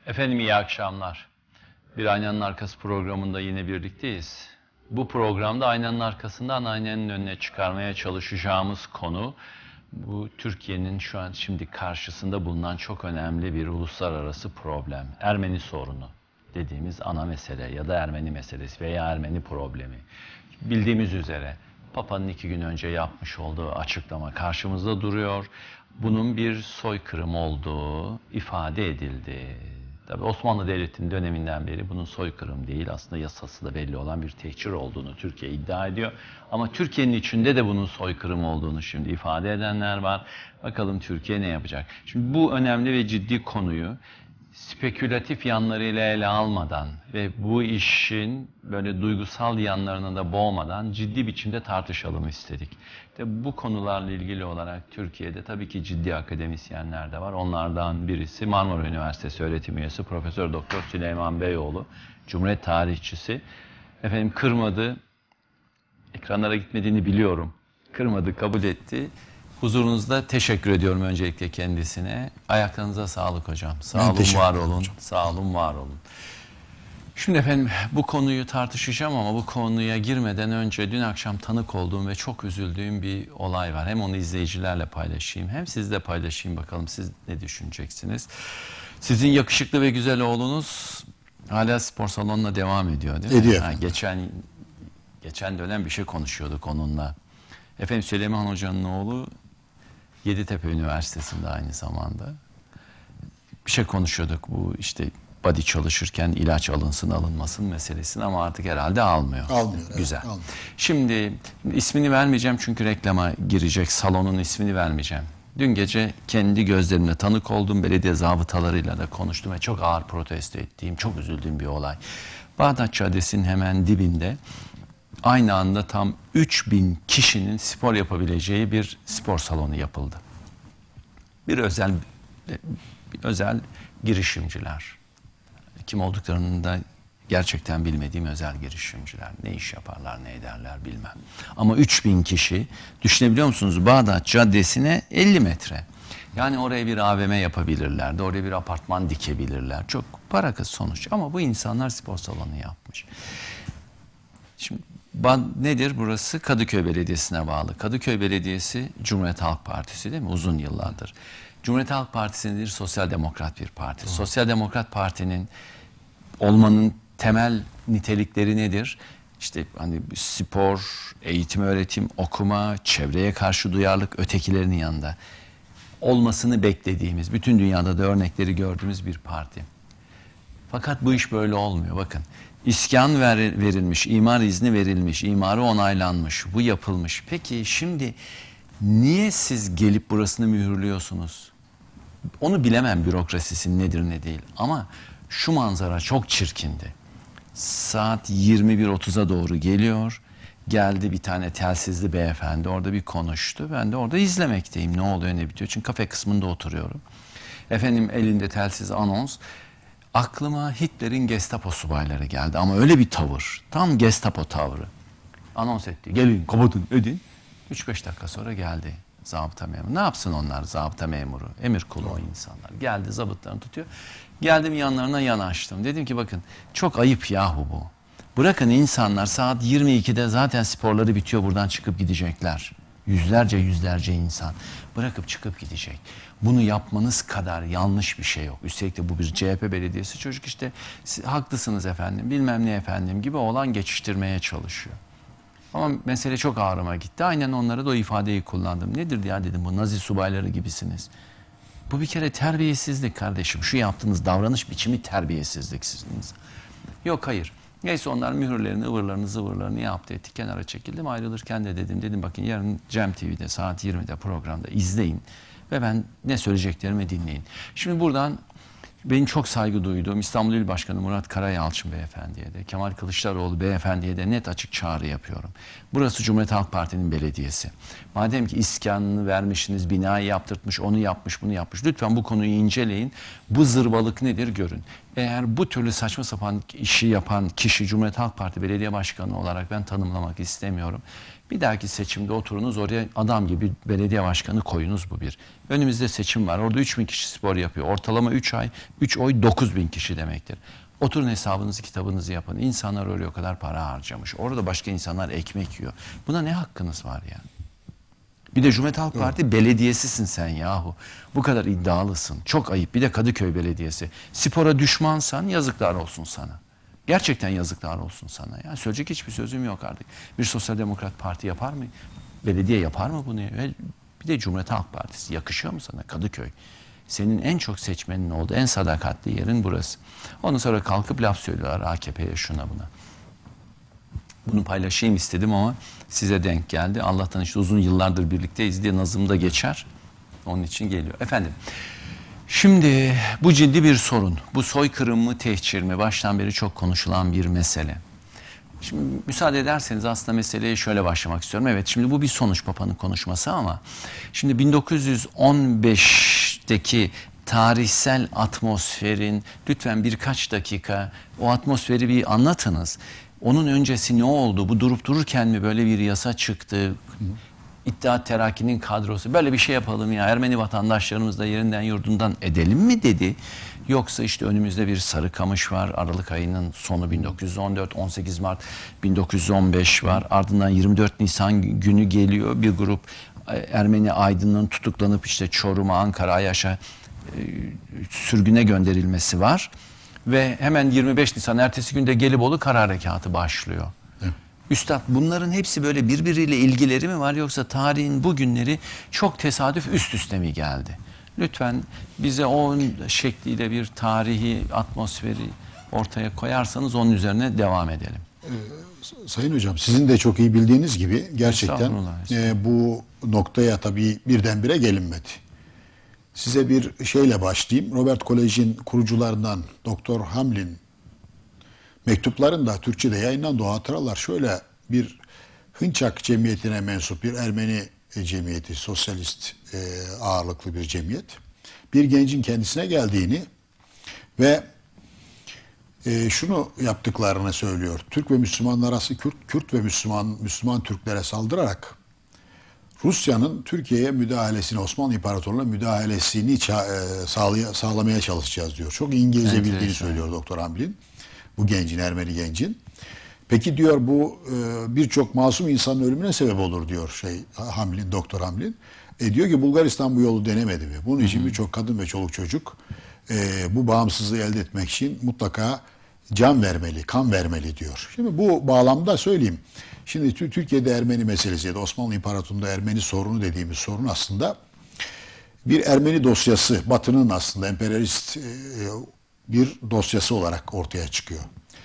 Efendim iyi akşamlar. Bir Aynanın Arkası programında yine birlikteyiz. Bu programda aynanın arkasından aynanın önüne çıkarmaya çalışacağımız konu bu Türkiye'nin şimdi karşısında bulunan çok önemli bir uluslararası problem. Ermeni sorunu dediğimiz ana mesele ya da Ermeni meselesi veya Ermeni problemi. Bildiğimiz üzere Papa'nın 2 gün önce yapmış olduğu açıklama karşımızda duruyor. Bunun bir soykırım olduğu ifade edildi. Tabii Osmanlı Devleti'nin döneminden beri bunun soykırım değil, aslında yasası da belli olan bir tehcir olduğunu Türkiye iddia ediyor. Ama Türkiye'nin içinde de bunun soykırım olduğunu şimdi ifade edenler var. Bakalım Türkiye ne yapacak? Şimdi bu önemli ve ciddi konuyu spekülatif yanlarıyla ele almadan ve bu işin böyle duygusal yanlarını da boğmadan ciddi biçimde tartışalım istedik. Bu konularla ilgili olarak Türkiye'de tabii ki ciddi akademisyenler de var. Onlardan birisi Marmara Üniversitesi öğretim üyesi Profesör Doktor Süleyman Beyoğlu, Cumhuriyet tarihçisi. Efendim kırmadı, ekranlara gitmediğini biliyorum. Kırmadı, kabul etti. Huzurunuzda teşekkür ediyorum öncelikle kendisine. Ayaklarınıza sağlık hocam. Sağ olun, var olun. Sağ olun, var olun. Şimdi efendim bu konuyu tartışacağım ama bu konuya girmeden önce dün akşam tanık olduğum ve çok üzüldüğüm bir olay var. Hem onu izleyicilerle paylaşayım hem sizle paylaşayım, bakalım siz ne düşüneceksiniz. Sizin yakışıklı ve güzel oğlunuz hala spor salonuna devam ediyor değil mi? Ediyor. Geçen dönem bir şey konuşuyorduk onunla. Efendim Süleyman Hoca'nın oğlu Yeditepe Üniversitesi'nde aynı zamanda. Bir şey konuşuyorduk, bu işte body çalışırken ilaç alınsın alınmasın meselesini, ama artık herhalde almıyor. Almıyor. Güzel. Evet, almıyor. Şimdi ismini vermeyeceğim çünkü reklama girecek, salonun ismini vermeyeceğim. Dün gece kendi gözlerimle tanık oldum, belediye zabıtalarıyla da konuştum ve çok ağır protesto ettiğim, çok üzüldüğüm bir olay. Bağdat Caddesi'nin hemen dibinde aynı anda tam 3000 kişinin spor yapabileceği bir spor salonu yapıldı. Bir özel girişimciler. Kim olduklarını da gerçekten bilmediğim özel girişimciler. Ne iş yaparlar, ne ederler bilmem. Ama 3000 kişi, düşünebiliyor musunuz? Bağdat Caddesi'ne 50 metre. Yani oraya bir AVM yapabilirlerdi, oraya bir apartman dikebilirler. Çok para kız sonuç. Ama bu insanlar spor salonu yapmış. Şimdi nedir burası? Kadıköy Belediyesi'ne bağlı. Kadıköy Belediyesi Cumhuriyet Halk Partisi değil mi? Uzun yıllardır. Cumhuriyet Halk Partisi nedir? Sosyal Demokrat bir parti. Sosyal Demokrat Parti'nin olmanın temel nitelikleri nedir? İşte hani spor, eğitim, öğretim, okuma, çevreye karşı duyarlılık, ötekilerinin yanında olmasını beklediğimiz, bütün dünyada da örnekleri gördüğümüz bir parti. Fakat bu iş böyle olmuyor. Bakın, iskan verilmiş, imar izni verilmiş, imarı onaylanmış, bu yapılmış. Peki şimdi niye siz gelip burasını mühürlüyorsunuz? Onu bilemem, bürokrasisi nedir ne değil, ama şu manzara çok çirkindi. Saat 21.30'a doğru geliyor. Geldi bir tane telsizli beyefendi, orada bir konuştu. Ben de orada izlemekteyim, ne oluyor ne bitiyor. Çünkü kafe kısmında oturuyorum. Efendim elinde telsiz, anons. Aklıma Hitler'in Gestapo subayları geldi, ama öyle bir tavır, tam Gestapo tavrı. Anons etti, gelin kapatın edin. 3-5 dakika sonra geldi zabıta memuru. Ne yapsın onlar, zabıta memuru? Emir kulu o insanlar. Geldi, zabıtlarını tutuyor. Geldim yanlarına, yanaştım. Dedim ki bakın, çok ayıp yahu bu. Bırakın insanlar saat 22'de zaten sporları bitiyor, buradan çıkıp gidecekler. Yüzlerce insan bırakıp çıkıp gidecek. Bunu yapmanız kadar yanlış bir şey yok. Üstelik de bu bir CHP belediyesi, çocuk işte haklısınız efendim, bilmem ne efendim gibi oğlan geçiştirmeye çalışıyor. Ama mesele çok ağrıma gitti. Aynen onlara da o ifadeyi kullandım. Nedir ya dedim, bu Nazi subayları gibisiniz. Bu bir kere terbiyesizlik kardeşim. Şu yaptığınız davranış biçimi terbiyesizlik siziniz. Yok hayır. Neyse onlar mühürlerini, ıvırlarını, zıvırlarını yaptı, etti, kenara çekildim. Ayrılırken de dedim bakın yarın Cem TV'de saat 20'de programda izleyin ve ben ne söyleyeceklerimi dinleyin. Şimdi buradan benim çok saygı duyduğum İstanbul İl Başkanı Murat Karayalçın beyefendiye de, Kemal Kılıçdaroğlu beyefendiye de net açık çağrı yapıyorum. Burası Cumhuriyet Halk Parti'nin belediyesi. Madem ki iskanını vermişsiniz, binayı yaptırtmış, onu yapmış, bunu yapmış. Lütfen bu konuyu inceleyin. Bu zırvalık nedir görün. Eğer bu türlü saçma sapan işi yapan kişi Cumhuriyet Halk Parti Belediye Başkanı olarak ben tanımlamak istemiyorum. Bir dahaki seçimde oturunuz oraya adam gibi belediye başkanı koyunuz, bu bir. Önümüzde seçim var. Orada 3.000 kişi spor yapıyor. Ortalama 3 oy 9.000 kişi demektir. Oturun hesabınızı kitabınızı yapın. İnsanlar öyle o kadar para harcamış. Orada başka insanlar ekmek yiyor. Buna ne hakkınız var ya? Bir de Cumhuriyet Halk Parti belediyesisin sen yahu. Bu kadar iddialısın. Çok ayıp. Bir de Kadıköy Belediyesi. Spora düşmansan yazıklar olsun sana. Gerçekten yazıklar olsun sana. Yani söyleyecek hiçbir sözüm yok artık. Bir sosyal demokrat parti yapar mı? Belediye yapar mı bunu? Bir de Cumhuriyet Halk Partisi. Yakışıyor mu sana Kadıköy? Senin en çok seçmenin olduğu en sadakatli yerin burası. Ondan sonra kalkıp laf söylüyorlar AKP'ye, şuna buna. Bunu paylaşayım istedim ama size denk geldi. Allah'tan işte uzun yıllardır birlikteyiz diye nazımda geçer. Onun için geliyor. Efendim, şimdi bu ciddi bir sorun. Bu soykırım mı, tehcir mi? Baştan beri çok konuşulan bir mesele. Şimdi müsaade ederseniz aslında meseleye şöyle başlamak istiyorum. Evet, şimdi bu bir sonuç Papa'nın konuşması ama şimdi 1915'teki tarihsel atmosferin lütfen birkaç dakika o atmosferi bir anlatınız. Onun öncesi ne oldu? Bu durup dururken mi böyle bir yasa çıktı? İttihat Terakki'nin kadrosu böyle bir şey yapalım ya, Ermeni vatandaşlarımız da yerinden yurdundan edelim mi dedi. Yoksa işte önümüzde bir Sarıkamış var. Aralık ayının sonu 1914, 18 Mart 1915 var. Ardından 24 Nisan günü geliyor. Bir grup Ermeni aydınının tutuklanıp işte Çorum'a, Ankara, Ayaş'a sürgüne gönderilmesi var. Ve hemen 25 Nisan ertesi günde Gelibolu Kara Harekatı başlıyor. Evet. Üstad, bunların hepsi böyle birbiriyle ilgileri mi var, yoksa tarihin bu günleri çok tesadüf üst üste mi geldi? Lütfen bize o şekliyle bir tarihi atmosferi ortaya koyarsanız onun üzerine devam edelim. Sayın Hocam, sizin de çok iyi bildiğiniz gibi gerçekten bu noktaya tabii birdenbire gelinmedi. Size bir şeyle başlayayım. Robert Kolej'in kurucularından Doktor Hamlin mektuplarında Türkçe'de yayınlandı o hatıralar. Şöyle bir Hınçak cemiyetine mensup bir Ermeni cemiyeti, sosyalist ağırlıklı bir cemiyet. Bir gencin kendisine geldiğini ve şunu yaptıklarını söylüyor. Türk ve Müslümanlar arası Kürt ve Müslüman Türklere saldırarak Rusya'nın Türkiye'ye müdahalesini, Osmanlı İmparatorluğu'na müdahalesini sağlamaya çalışacağız diyor. Çok İngilizce bildiğini söylüyor Doktor Hamlin. Bu gencin, Ermeni gencin. Peki diyor, bu birçok masum insanın ölümüne sebep olur diyor Doktor Hamlin. Diyor ki Bulgaristan bu yolu denemedi mi? Bunun için birçok kadın ve çoluk çocuk bu bağımsızlığı elde etmek için mutlaka can vermeli, kan vermeli diyor. Şimdi bu bağlamda söyleyeyim. Şimdi Türkiye'de Ermeni meselesi ya da Osmanlı İmparatorluğu'nda Ermeni sorunu dediğimiz sorun aslında bir Ermeni dosyası, Batı'nın aslında emperyalist bir dosyası olarak ortaya çıkıyor.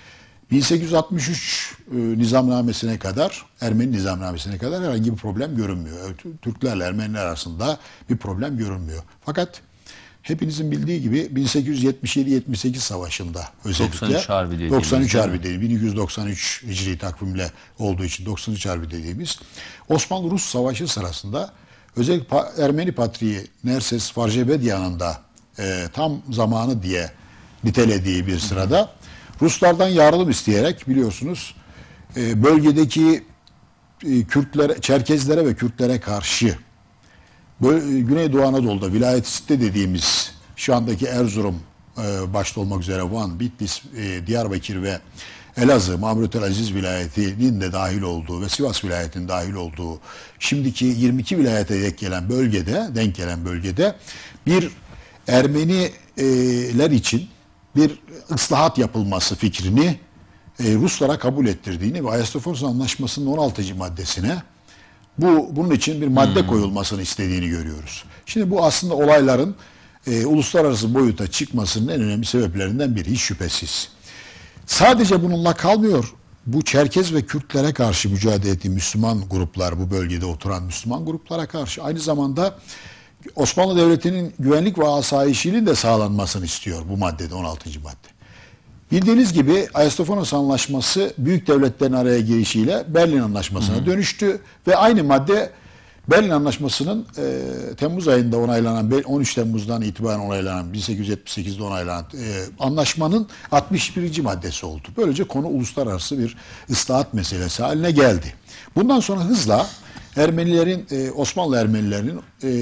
1863 nizamnamesine kadar, Ermeni nizamnamesine kadar herhangi bir problem görünmüyor. Türklerle Ermeniler arasında bir problem görünmüyor. Fakat hepinizin bildiği gibi 1877-78 savaşında özellikle 93 Harbi dediğimiz 1293 Hicri takvimle olduğu için 93 Harbi dediğimiz Osmanlı-Rus Savaşı sırasında özellikle Ermeni Patriği Nerses Varjebedyan'ın da tam zamanı diye nitelediği bir sırada Ruslardan yardım isteyerek, biliyorsunuz, bölgedeki Kürtlere, Çerkezlere ve Kürtlere karşı Güneydoğu Anadolu'da Vilayet-i Sitte dediğimiz şu andaki Erzurum başta olmak üzere Van, Bitlis, Diyarbakır ve Elazığ, Mamrütel Aziz vilayetinin de dahil olduğu ve Sivas vilayetinin dahil olduğu şimdiki 22 vilayete denk gelen bölgede bir Ermeniler için bir ıslahat yapılması fikrini Ruslara kabul ettirdiğini ve Ayasofya Anlaşması'nın 16. maddesine bunun için bir madde koyulmasını istediğini görüyoruz. Şimdi bu aslında olayların uluslararası boyuta çıkmasının en önemli sebeplerinden biri, hiç şüphesiz. Sadece bununla kalmıyor. Bu Çerkez ve Kürtlere karşı mücadele ettiği Müslüman gruplar, bu bölgede oturan Müslüman gruplara karşı aynı zamanda Osmanlı Devleti'nin güvenlik ve asayişinin de sağlanmasını istiyor bu maddede, 16. madde. Bildiğiniz gibi Ayasofya Anlaşması büyük devletlerin araya girişiyle Berlin Anlaşması'na dönüştü ve aynı madde Berlin Anlaşması'nın Temmuz ayında onaylanan, 13 Temmuz'dan itibaren onaylanan, 1878'de onaylanan anlaşmanın 61. maddesi oldu. Böylece konu uluslararası bir ıslahat meselesi haline geldi. Bundan sonra hızla Ermenilerin, Osmanlı Ermenilerinin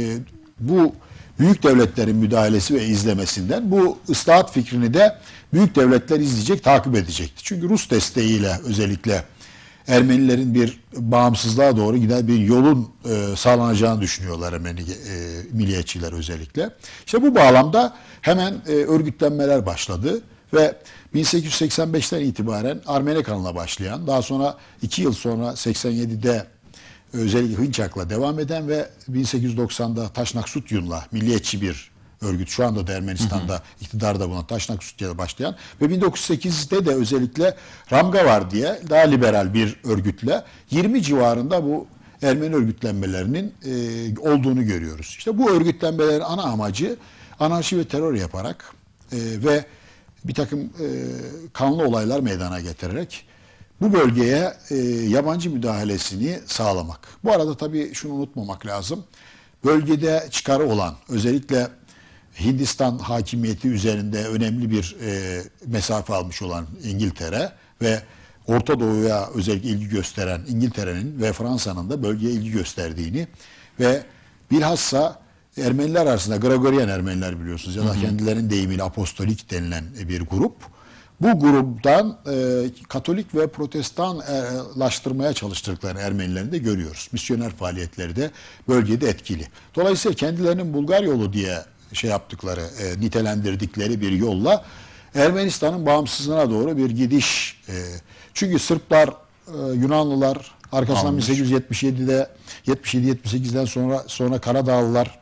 bu büyük devletlerin müdahalesi ve izlemesinden bu ıslahat fikrini de büyük devletler izleyecek, takip edecekti. Çünkü Rus desteğiyle özellikle Ermenilerin bir bağımsızlığa doğru giden bir yolun sağlanacağını düşünüyorlar Ermeni milliyetçiler özellikle. İşte bu bağlamda hemen örgütlenmeler başladı ve 1885'ten itibaren Ermenekan'la başlayan, daha sonra 2 yıl sonra 87'de özellikle Hınçak'la devam eden ve 1890'da Taşnaksutyun'la milliyetçi bir örgüt, şu anda da Ermenistan'da iktidarda bulunan Taşnaksutyun'la başlayan ve 1908'de de özellikle Ramgavar diye daha liberal bir örgütle 20 civarında bu Ermeni örgütlenmelerinin olduğunu görüyoruz. İşte bu örgütlenmelerin ana amacı anarşi ve terör yaparak ve bir takım kanlı olaylar meydana getirerek bu bölgeye yabancı müdahalesini sağlamak. Bu arada tabii şunu unutmamak lazım. Bölgede çıkarı olan, özellikle Hindistan hakimiyeti üzerinde önemli bir mesafe almış olan İngiltere ve Orta Doğu'ya özellikle ilgi gösteren İngiltere'nin ve Fransa'nın da bölgeye ilgi gösterdiğini ve bilhassa Ermeniler arasında Gregorian Ermeniler biliyorsunuz ya da kendilerinin deyimiyle apostolik denilen bir grup. Bu gruptan Katolik ve Protestanlaştırmaya çalıştıkları Ermenilerini de görüyoruz. Misyoner faaliyetleri de bölgede etkili. Dolayısıyla kendilerinin Bulgar yolu diye yaptıkları, nitelendirdikleri bir yolla Ermenistan'ın bağımsızlığına doğru bir gidiş. Çünkü Sırplar, Yunanlılar, arkasından 1877'de 77-78'den sonra Karadağlılar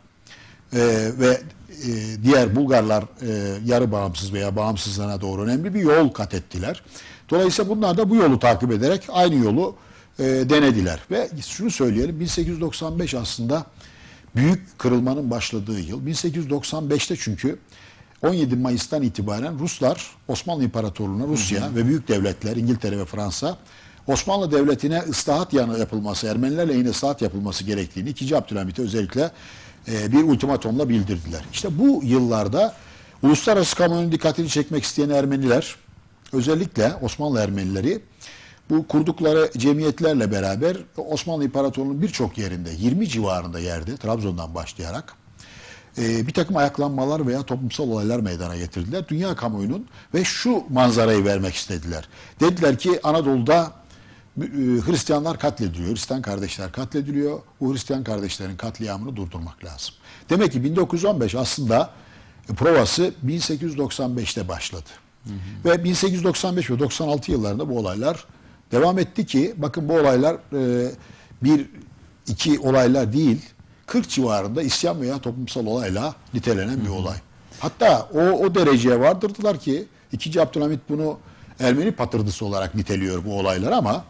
ve diğer Bulgarlar yarı bağımsız veya bağımsızlığına doğru önemli bir yol kat ettiler. Dolayısıyla bunlar da bu yolu takip ederek aynı yolu denediler. Ve şunu söyleyelim, 1895 aslında büyük kırılmanın başladığı yıl. 1895'te çünkü 17 Mayıs'tan itibaren Ruslar, Osmanlı İmparatorluğu'na, Rusya ve büyük devletler, İngiltere ve Fransa, Osmanlı Devleti'ne ıslahat yapılması, Ermeniler lehine ıslahat yapılması gerektiğini 2. Abdülhamit'e özellikle bir ultimatomla bildirdiler. İşte bu yıllarda uluslararası kamuoyunun dikkatini çekmek isteyen Ermeniler, özellikle Osmanlı Ermenileri, bu kurdukları cemiyetlerle beraber Osmanlı İmparatorluğu'nun birçok yerinde, 20 civarında yerde, Trabzon'dan başlayarak bir takım ayaklanmalar veya toplumsal olaylar meydana getirdiler. Dünya kamuoyunun ve şu manzarayı vermek istediler. Dediler ki Anadolu'da Hristiyanlar katlediliyor, Hristiyan kardeşler katlediliyor. Bu Hristiyan kardeşlerin katliamını durdurmak lazım. Demek ki 1915 aslında provası 1895'te başladı. Ve 1895 ve 96 yıllarında bu olaylar devam etti ki bakın bu olaylar bir iki olaylar değil, 40 civarında isyan veya toplumsal olayla nitelenen bir olay. Hatta o dereceye vardırdılar ki 2. Abdülhamit bunu Ermeni patırdısı olarak niteliyor bu olaylar ama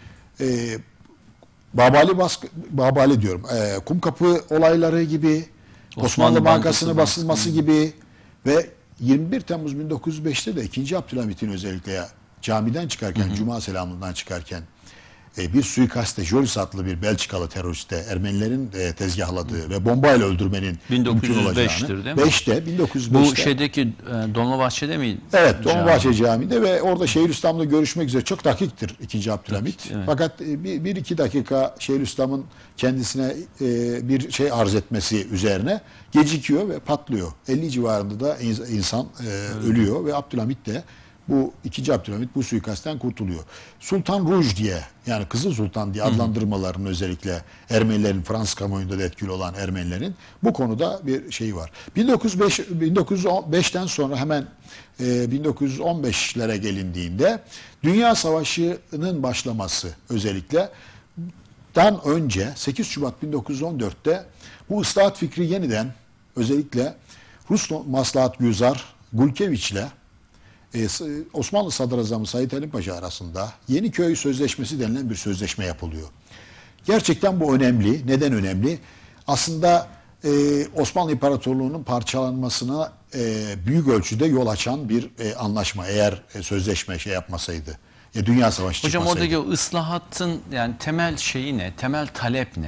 Babali diyorum. Kumkapı olayları gibi, Osmanlı Bankası'nın basılması gibi ve 21 Temmuz 1905'te de 2. Abdülhamit'in özellikle camiden çıkarken, Cuma selamından çıkarken bir suikaste, Jolis adlı bir Belçikalı teröriste Ermenilerin tezgahladığı ve bombayla öldürmenin mümkün olacağını. 1905'te. Bu şeydeki Dolmabahçe'de mi? Evet, Dolmabahçe Camii'nde ve orada Şeyhülislam'la görüşmek üzere çok dakiktir 2. Abdülhamit. Evet. Fakat bir iki dakika Şeyhülislam'ın kendisine bir şey arz etmesi üzerine gecikiyor ve patlıyor. 50 civarında da insan ölüyor ve Abdülhamit de bu 2. Abdülhamit bu suikastten kurtuluyor. Sultan Rouge diye yani Kızıl Sultan diye adlandırmalarının özellikle Ermenilerin Fransız kamuoyunda da etkili olan Ermenilerin bu konuda bir şeyi var. 1905'ten sonra hemen 1915'lere gelindiğinde Dünya Savaşı'nın başlaması özellikle önce 8 Şubat 1914'te bu ıslahat fikri yeniden özellikle Rus maslahatgüzar Gulkeviç'le Osmanlı Sadrazamı Said Halim Paşa arasında Yeniköy Sözleşmesi denilen bir sözleşme yapılıyor. Gerçekten bu önemli. Neden önemli? Aslında Osmanlı İmparatorluğu'nun parçalanmasına büyük ölçüde yol açan bir anlaşma. Eğer sözleşme yapmasaydı. Dünya Savaşı Hocam çıkmasaydı. oradaki o ıslahatın yani temel şeyi ne? Temel talep ne?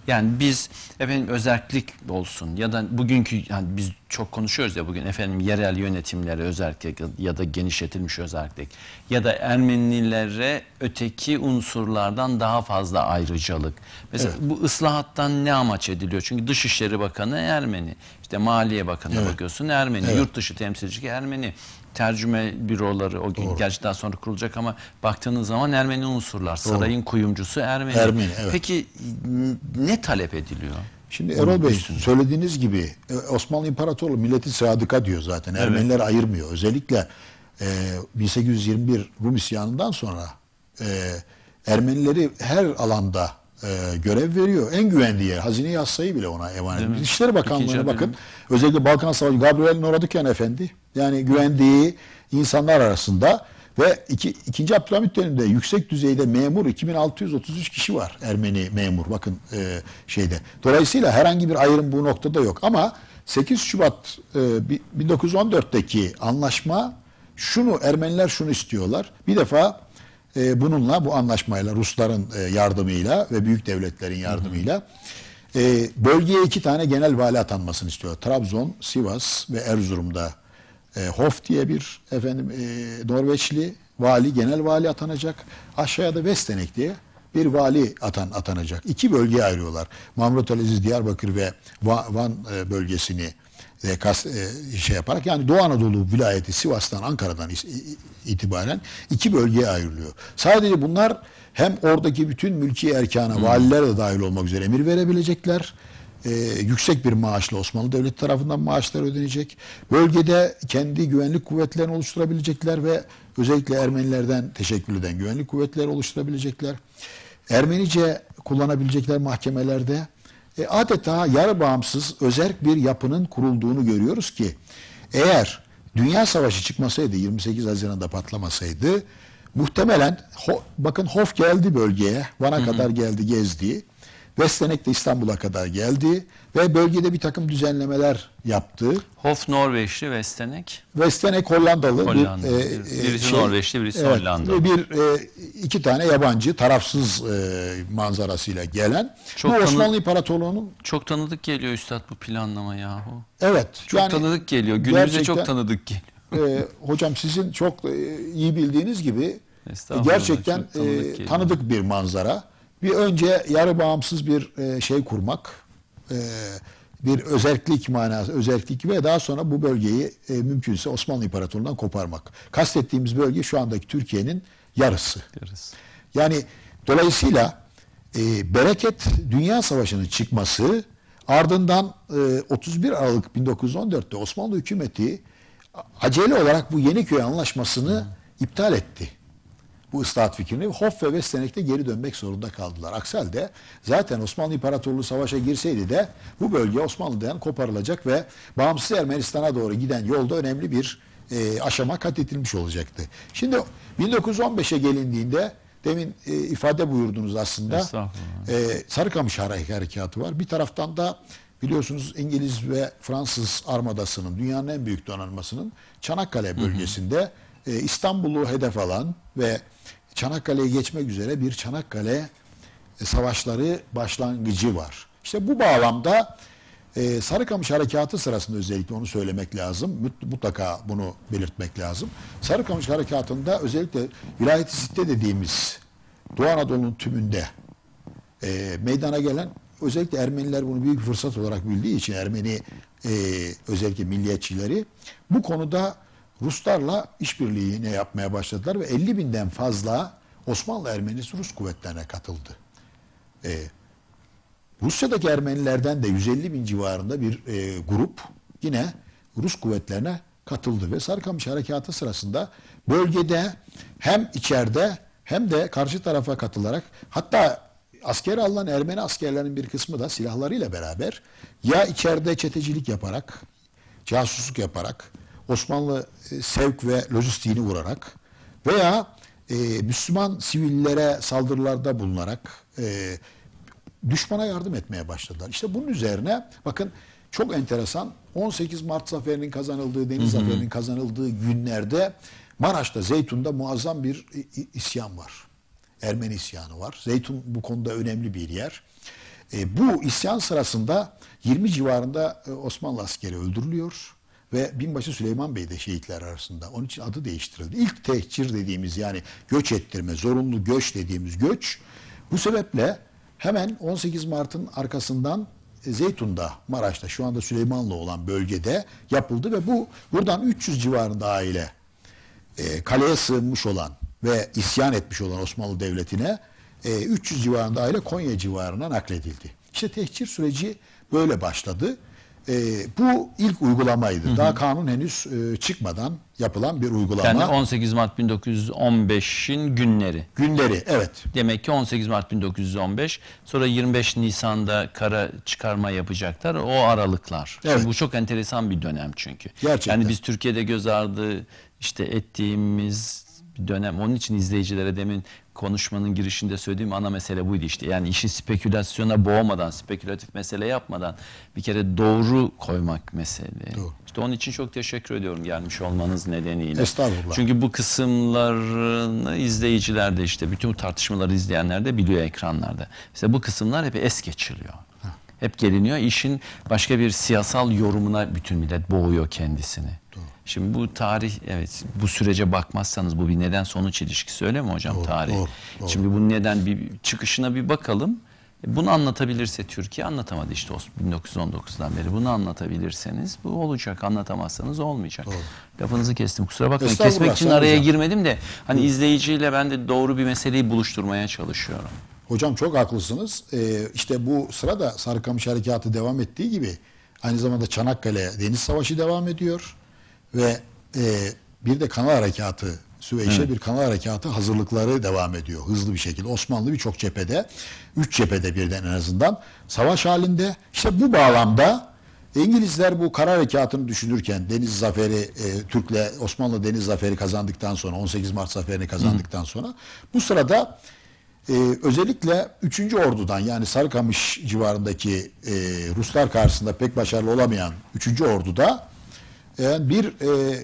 Yani biz efendim özerklik olsun ya da bugünkü, yani biz çok konuşuyoruz ya bugün efendim yerel yönetimlere özerklik ya da genişletilmiş özerklik ya da Ermenilere öteki unsurlardan daha fazla ayrıcalık. Mesela bu ıslahattan ne amaç ediliyor? Çünkü Dışişleri Bakanı Ermeni, işte Maliye Bakanı'na bakıyorsun Ermeni, yurt dışı temsilcisi Ermeni. Tercüme büroları o gün gerçi daha sonra kurulacak ama baktığınız zaman Ermeni unsurlar. Sarayın kuyumcusu Ermeni. Evet. Peki ne talep ediliyor? Şimdi Erol Bey söylediğiniz gibi Osmanlı İmparatorluğu milleti sadıka diyor zaten. Ermeniler ayırmıyor. Özellikle 1821 Rum isyanından sonra Ermenileri her alanda görev veriyor. En güvendiği yer. Hazine-i Hassa'yı bile ona emanet ediyor. İçişleri Bakanlığı'na bakın. Özellikle Balkan Savaşı Gabriel Noradükyan Efendi, yani güvendiği insanlar arasında ve ikinci Abdülhamit döneminde yüksek düzeyde memur 2633 kişi var, Ermeni memur, bakın şeyde. Dolayısıyla herhangi bir ayrım bu noktada yok ama 8 Şubat 1914'teki anlaşma Ermeniler şunu istiyorlar. Bir defa bununla, bu anlaşmayla, Rusların yardımıyla ve büyük devletlerin yardımıyla bölgeye 2 tane genel vali atanmasını istiyor. Trabzon, Sivas ve Erzurum'da Hof diye bir Norveçli vali, genel vali atanacak. Aşağıda Vestenek diye bir vali atanacak. 2 bölgeye ayırıyorlar. Mahmut Aziz Diyarbakır ve Van bölgesini yaparak, yani Doğu Anadolu vilayeti Sivas'tan, Ankara'dan itibaren 2 bölgeye ayrılıyor. Sadece bunlar hem oradaki bütün mülki erkana, valiler de dahil olmak üzere emir verebilecekler. Yüksek bir maaşla Osmanlı Devleti tarafından maaşlar ödenecek. Bölgede kendi güvenlik kuvvetlerini oluşturabilecekler ve özellikle Ermenilerden teşekkül eden güvenlik kuvvetleri oluşturabilecekler. Ermenice kullanabilecekler mahkemelerde. Adeta yarı bağımsız özerk bir yapının kurulduğunu görüyoruz ki eğer Dünya Savaşı çıkmasaydı, 28 Haziran'da patlamasaydı, muhtemelen bakın Hof geldi bölgeye, Van'a kadar geldi, gezdi. Vestenek de İstanbul'a kadar geldi ve bölgede bir takım düzenlemeler yaptı. Hof Norveçli, Vestenek. Vestenek Hollandalı. Birisi Norveçli, birisi Hollandalı. İki tane yabancı, tarafsız manzarasıyla gelen. Bu Osmanlı İmparatorluğu'nun... Çok tanıdık geliyor Üstad bu planlama yahu. Evet. Çok tanıdık geliyor. Günümüze çok tanıdık geliyor. Hocam sizin çok iyi bildiğiniz gibi gerçekten tanıdık bir manzara. Bir önce yarı bağımsız bir kurmak, bir özerklik manası, özerklik ve daha sonra bu bölgeyi mümkünse Osmanlı İmparatorluğu'ndan koparmak. Kastettiğimiz bölge şu andaki Türkiye'nin yarısı. Yani dolayısıyla bereket Dünya Savaşı'nın çıkması, ardından 31 Aralık 1914'te Osmanlı hükümeti acele olarak bu Yeniköy Anlaşması'nı iptal etti. Bu ıslahat fikrini Hof ve Vestenek'te geri dönmek zorunda kaldılar. Aksi halde zaten Osmanlı İmparatorluğu savaşa girseydi de bu bölge Osmanlı'dan koparılacak ve bağımsız Ermenistan'a doğru giden yolda önemli bir aşama kat edilmiş olacaktı. Şimdi 1915'e gelindiğinde demin ifade buyurdunuz aslında, Sarıkamış Harekatı var. Bir taraftan da biliyorsunuz İngiliz ve Fransız armadasının, dünyanın en büyük donanmasının Çanakkale bölgesinde İstanbul'u hedef alan ve Çanakkale'ye geçmek üzere bir Çanakkale savaşları başlangıcı var. İşte bu bağlamda Sarıkamış Harekatı sırasında özellikle onu söylemek lazım. Mutlaka bunu belirtmek lazım. Sarıkamış Harekatı'nda özellikle Vilayet-i Sitte dediğimiz Doğu Anadolu'nun tümünde meydana gelen, özellikle Ermeniler bunu büyük bir fırsat olarak bildiği için Ermeni özellikle milliyetçileri bu konuda Ruslarla işbirliğini yapmaya başladılar ve 50.000'den fazla Osmanlı Ermenisi Rus kuvvetlerine katıldı. Rusya'daki Ermenilerden de 150.000 civarında bir grup yine Rus kuvvetlerine katıldı ve Sarıkamış Harekatı sırasında bölgede hem içeride hem de karşı tarafa katılarak, hatta askere alınan Ermeni askerlerinin bir kısmı da silahlarıyla beraber ya içeride çetecilik yaparak, casusluk yaparak, Osmanlı sevk ve lojistiğini vurarak veya Müslüman sivillere saldırılarda bulunarak düşmana yardım etmeye başladılar. İşte bunun üzerine bakın çok enteresan, 18 Mart zaferinin kazanıldığı, Deniz Zaferi'nin kazanıldığı günlerde Maraş'ta, Zeytun'da muazzam bir isyan var. Ermeni isyanı var. Zeytun bu konuda önemli bir yer. Bu isyan sırasında 20 civarında Osmanlı askeri öldürülüyor ve binbaşı Süleyman Bey de şehitler arasında. Onun için adı değiştirildi. İlk tehcir dediğimiz, yani göç ettirme, zorunlu göç dediğimiz göç, bu sebeple hemen 18 Mart'ın arkasından Zeytun'da, Maraş'ta, şu anda Süleymanlı olan bölgede yapıldı ve buradan 300 civarında aile kaleye sığınmış olan ve isyan etmiş olan Osmanlı Devleti'ne 300 civarında aile Konya civarına nakledildi. İşte tehcir süreci böyle başladı. Bu ilk uygulamaydı. Daha kanun henüz çıkmadan yapılan bir uygulama. Yani 18 Mart 1915'in günleri. Günleri, evet. Demek ki 18 Mart 1915, sonra 25 Nisan'da kara çıkarma yapacaklar. O aralıklar. Evet. Şimdi bu çok enteresan bir dönem çünkü. Gerçekten. Yani biz Türkiye'de göz ardı ettiğimiz bir dönem. Onun için izleyicilere demin konuşmanın girişinde söylediğim ana mesele buydu işte. Yani işi spekülasyona boğmadan, spekülatif mesele yapmadan bir kere doğru koymak mesele. Doğru. İşte onun için çok teşekkür ediyorum gelmiş olmanız nedeniyle. Estağfurullah. Çünkü bu kısımlarını izleyiciler de işte bütün bu tartışmaları izleyenler de biliyor ekranlarda. Mesela bu kısımlar hep es geçiliyor. Hep geliniyor. İşin başka bir siyasal yorumuna bütün millet boğuyor kendisini. Doğru. Şimdi bu tarih, evet, bu sürece bakmazsanız bu bir neden sonuç ilişkisi, öyle mi hocam? Doğru, Tarih. doğru. Şimdi bu neden bir çıkışına bir bakalım. Bunu anlatabilirse Türkiye, anlatamadı işte 1919'dan beri. Bunu anlatabilirseniz bu olacak. Anlatamazsanız olmayacak. Doğru. Lafınızı kestim. Kusura bakmayın. Estağfurullah, Kesmek için sağ olun araya hocam. girmedim de hani izleyiciyle ben de doğru bir meseleyi buluşturmaya çalışıyorum. Hocam çok haklısınız. İşte bu sırada Sarıkamış Harekatı devam ettiği gibi aynı zamanda Çanakkale Deniz Savaşı devam ediyor ve bir de Kanal Harekatı, Süveyş'e bir kanal harekatı hazırlıkları devam ediyor hızlı bir şekilde. Osmanlı birçok cephede, 3 cephede birden en azından savaş halinde. İşte bu bağlamda İngilizler bu kara harekatını düşünürken deniz zaferi, Türk'le Osmanlı deniz zaferi kazandıktan sonra, 18 Mart zaferini kazandıktan sonra bu sırada özellikle 3. Ordu'dan, yani Sarıkamış civarındaki Ruslar karşısında pek başarılı olamayan 3. Ordu'da bir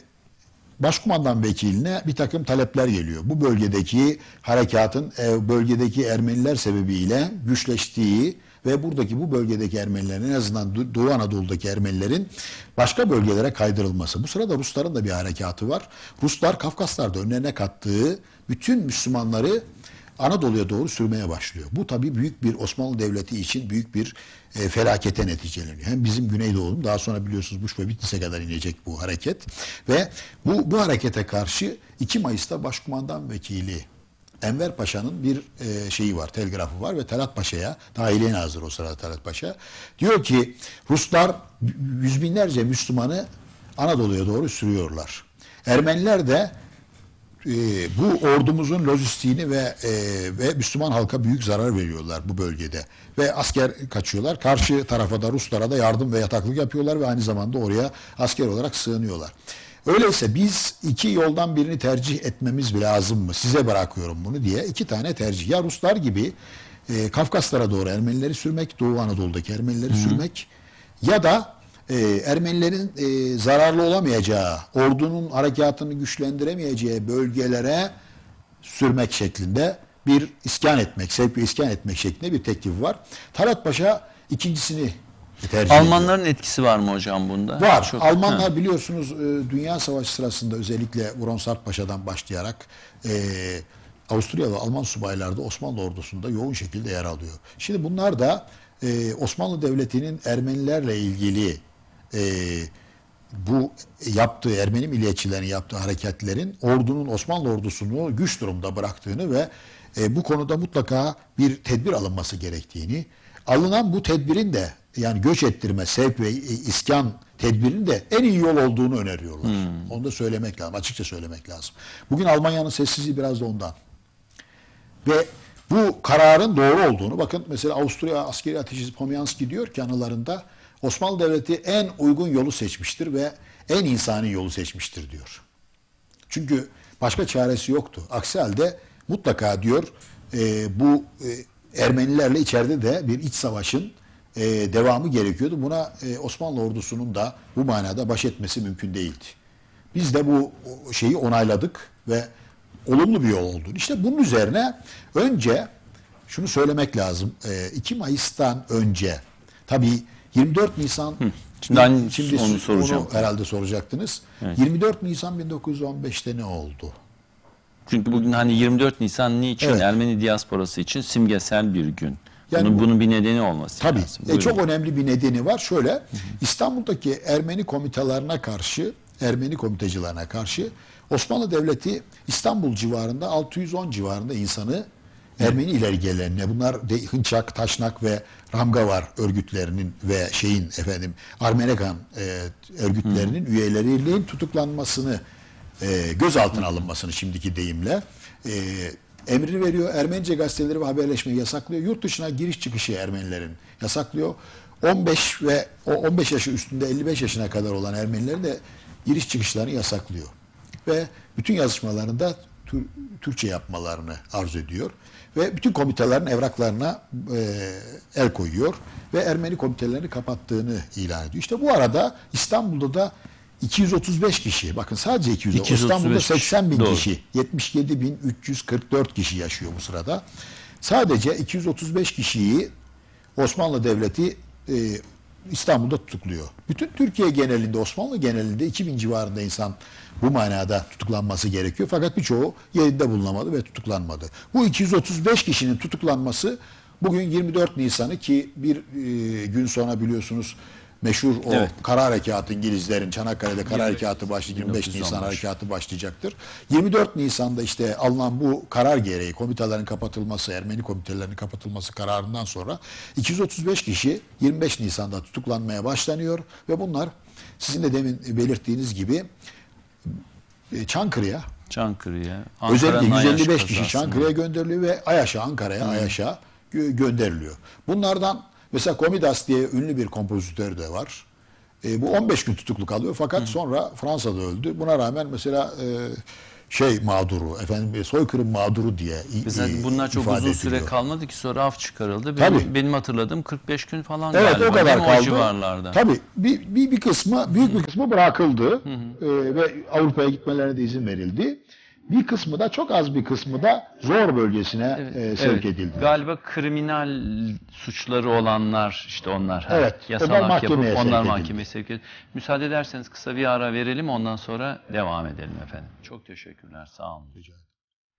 başkumandan vekiline bir takım talepler geliyor. Bu bölgedeki harekatın bölgedeki Ermeniler sebebiyle güçleştiği ve buradaki bu bölgedeki Ermenilerin, en azından Doğu Anadolu'daki Ermenilerin başka bölgelere kaydırılması. Bu sırada Rusların da bir harekatı var. Ruslar Kafkaslar'da önlerine kattığı bütün Müslümanları Anadolu'ya doğru sürmeye başlıyor. Bu tabii büyük bir Osmanlı Devleti için büyük bir felakete neticeleniyor. Hem bizim Güneydoğu'nun, daha sonra biliyorsunuz Buş ve Bitlis'e kadar inecek bu hareket. Ve bu harekete karşı 2 Mayıs'ta Başkumandan Vekili Enver Paşa'nın bir şeyi var, telgrafı var ve Talat Paşa'ya, Dahiliye Nazırı o sırada Talat Paşa, diyor ki Ruslar yüz binlerce Müslümanı Anadolu'ya doğru sürüyorlar. Ermeniler de bu ordumuzun lojistiğini ve Müslüman halka büyük zarar veriyorlar bu bölgede. Ve asker kaçıyorlar. Karşı tarafa da Ruslara da yardım ve yataklık yapıyorlar ve aynı zamanda oraya asker olarak sığınıyorlar. Öyleyse biz 2 yoldan birini tercih etmemiz lazım mı? Size bırakıyorum bunu diye 2 tane tercih. Ya Ruslar gibi Kafkaslara doğru Ermenileri sürmek, Doğu Anadolu'daki Ermenileri sürmek, ya da Ermenilerin zararlı olamayacağı, ordunun harekatını güçlendiremeyeceği bölgelere sürmek şeklinde bir iskan etmek, sevk ve iskan etmek şeklinde bir teklif var. Talat Paşa ikincisini tercih ediyor. Almanların etkisi var mı hocam bunda? Var. Çok, Almanlar biliyorsunuz Dünya Savaşı sırasında özellikle Vronsart Paşa'dan başlayarak Avusturya ve Alman subaylar da Osmanlı ordusunda yoğun şekilde yer alıyor. Şimdi bunlar da Osmanlı Devleti'nin Ermenilerle ilgili bu yaptığı, Ermeni milliyetçilerin yaptığı hareketlerin ordunun, Osmanlı ordusunu güç durumda bıraktığını ve bu konuda mutlaka bir tedbir alınması gerektiğini, alınan bu tedbirin de, yani göç ettirme, sevk ve iskan tedbirinin de en iyi yol olduğunu öneriyorlar. Onu da söylemek lazım, açıkça söylemek lazım. Bugün Almanya'nın sessizliği biraz da ondan. Ve bu kararın doğru olduğunu, bakın mesela Avusturya askeri ateşçisi Pomyanski diyor ki anılarında, Osmanlı Devleti en uygun yolu seçmiştir ve en insani yolu seçmiştir diyor. Çünkü başka çaresi yoktu. Aksi halde mutlaka diyor bu Ermenilerle içeride de bir iç savaşın devamı gerekiyordu. Buna Osmanlı ordusunun da bu manada baş etmesi mümkün değildi. Biz de bu şeyi onayladık ve olumlu bir yol oldu. İşte bunun üzerine önce şunu söylemek lazım. 2 Mayıs'tan önce tabii 24 Nisan Şimdi onu soracağım. onu herhalde soracaktınız. Evet. 24 Nisan 1915'te ne oldu? Çünkü bugün hani 24 Nisan niçin? Evet. Ermeni diasporası için simgesel bir gün. Yani Bunun bir nedeni olması tabii. lazım. Buyurun. Çok önemli bir nedeni var. Şöyle, İstanbul'daki Ermeni komitelerine karşı, Ermeni komitecilerine karşı Osmanlı Devleti İstanbul civarında 610 civarında insanı Ermeni ilergelerine, bunlar Hınçak, Taşnak ve Ramgavar örgütlerinin ve Armenegan örgütlerinin üyelerinin tutuklanmasını, gözaltına alınmasını şimdiki deyimle emrini veriyor. Ermenice gazeteleri ve haberleşmeyi yasaklıyor. Yurt dışına giriş çıkışı Ermenilerin yasaklıyor. 15 ve o 15 yaşı üstünde 55 yaşına kadar olan Ermenilerin de giriş çıkışlarını yasaklıyor. Ve bütün yazışmalarında Türkçe yapmalarını arzu ediyor. Ve bütün komitelerin evraklarına el koyuyor. Ve Ermeni komitelerini kapattığını ilan ediyor. İşte bu arada İstanbul'da da 235 kişi, bakın sadece 235, İstanbul'da 80 bin Doğru. kişi, 77.344 kişi yaşıyor bu sırada. Sadece 235 kişiyi Osmanlı Devleti İstanbul'da tutukluyor. Bütün Türkiye genelinde, Osmanlı genelinde 2000 civarında insan bu manada tutuklanması gerekiyor. Fakat birçoğu yerinde bulunamadı ve tutuklanmadı. Bu 235 kişinin tutuklanması bugün 24 Nisan'ı ki bir gün sonra biliyorsunuz meşhur o kara harekatı, İngilizlerin Çanakkale'de kara harekatı başlayacak, 25 Nisan harekatı başlayacaktır. 24 Nisan'da işte alınan bu karar gereği komitelerin kapatılması, Ermeni komitelerinin kapatılması kararından sonra 235 kişi 25 Nisan'da tutuklanmaya başlanıyor ve bunlar sizin de demin belirttiğiniz gibi Çankırı'ya, özellikle 155 kişi Çankırı'ya gönderiliyor ve Ayaş'a gönderiliyor. Bunlardan mesela Komidas diye ünlü bir kompozitör de var. Bu 15 gün tutukluk alıyor fakat sonra Fransa'da öldü. Buna rağmen mesela mağduru, soykırım mağduru diye bunlar çok ifade uzun süre ediliyor. kalmadı ki, sonra af çıkarıldı. Tabii. Benim hatırladığım 45 gün falan Evet, galiba. o kadar değil mi? kaldı. O civarlarda. Tabii bir kısmı, büyük bir kısmı bırakıldı ve Avrupa'ya gitmelerine de izin verildi. Bir kısmı da, çok az bir kısmı da Zor bölgesine sevk edildi. Galiba kriminal suçları olanlar, işte onlar. Evet, onlar mahkemeye sevk edildi. mahkemeye sevk edildi. Müsaade ederseniz kısa bir ara verelim, ondan sonra devam edelim efendim. Çok teşekkürler, sağ olun. Rica ederim.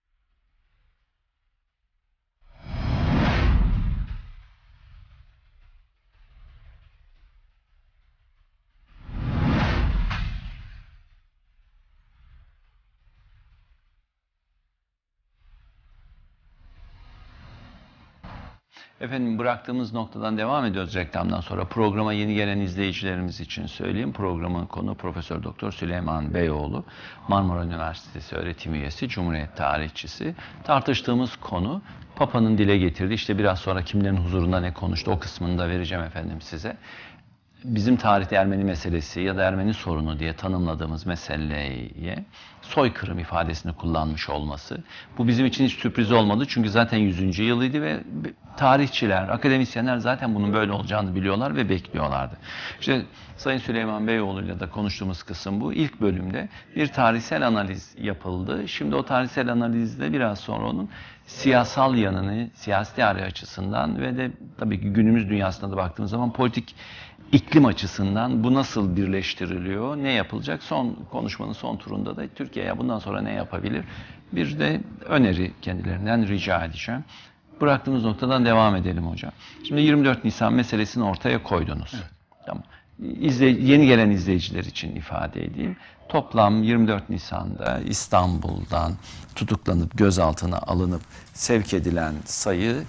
Efendim, bıraktığımız noktadan devam ediyoruz reklamdan sonra. Programa yeni gelen izleyicilerimiz için söyleyeyim. Programın konu Profesör Doktor Süleyman Beyoğlu, Marmara Üniversitesi öğretim üyesi, Cumhuriyet tarihçisi. Tartıştığımız konu Papa'nın dile getirdiği, işte biraz sonra kimlerin huzurunda ne konuştu, o kısmını da vereceğim efendim size. Bizim tarihte Ermeni meselesi ya da Ermeni sorunu diye tanımladığımız meseleye soykırım ifadesini kullanmış olması. Bu bizim için hiç sürpriz olmadı çünkü zaten 100. yılıydı ve tarihçiler, akademisyenler zaten bunun böyle olacağını biliyorlar ve bekliyorlardı. İşte Sayın Süleyman Beyoğlu ile de konuştuğumuz kısım bu. İlk bölümde bir tarihsel analiz yapıldı. Şimdi o tarihsel analizde biraz sonra onun siyasal yanını, siyasi tarih açısından ve de tabii ki günümüz dünyasına da baktığımız zaman politik iklim açısından bu nasıl birleştiriliyor, ne yapılacak? Konuşmanın son turunda da Türkiye bundan sonra ne yapabilir? Bir de öneri kendilerinden rica edeceğim. Bıraktığımız noktadan devam edelim hocam. Şimdi 24 Nisan meselesini ortaya koydunuz. Evet. Tamam. Yeni gelen izleyiciler için ifade edeyim. Toplam 24 Nisan'da İstanbul'dan tutuklanıp gözaltına alınıp sevk edilen sayı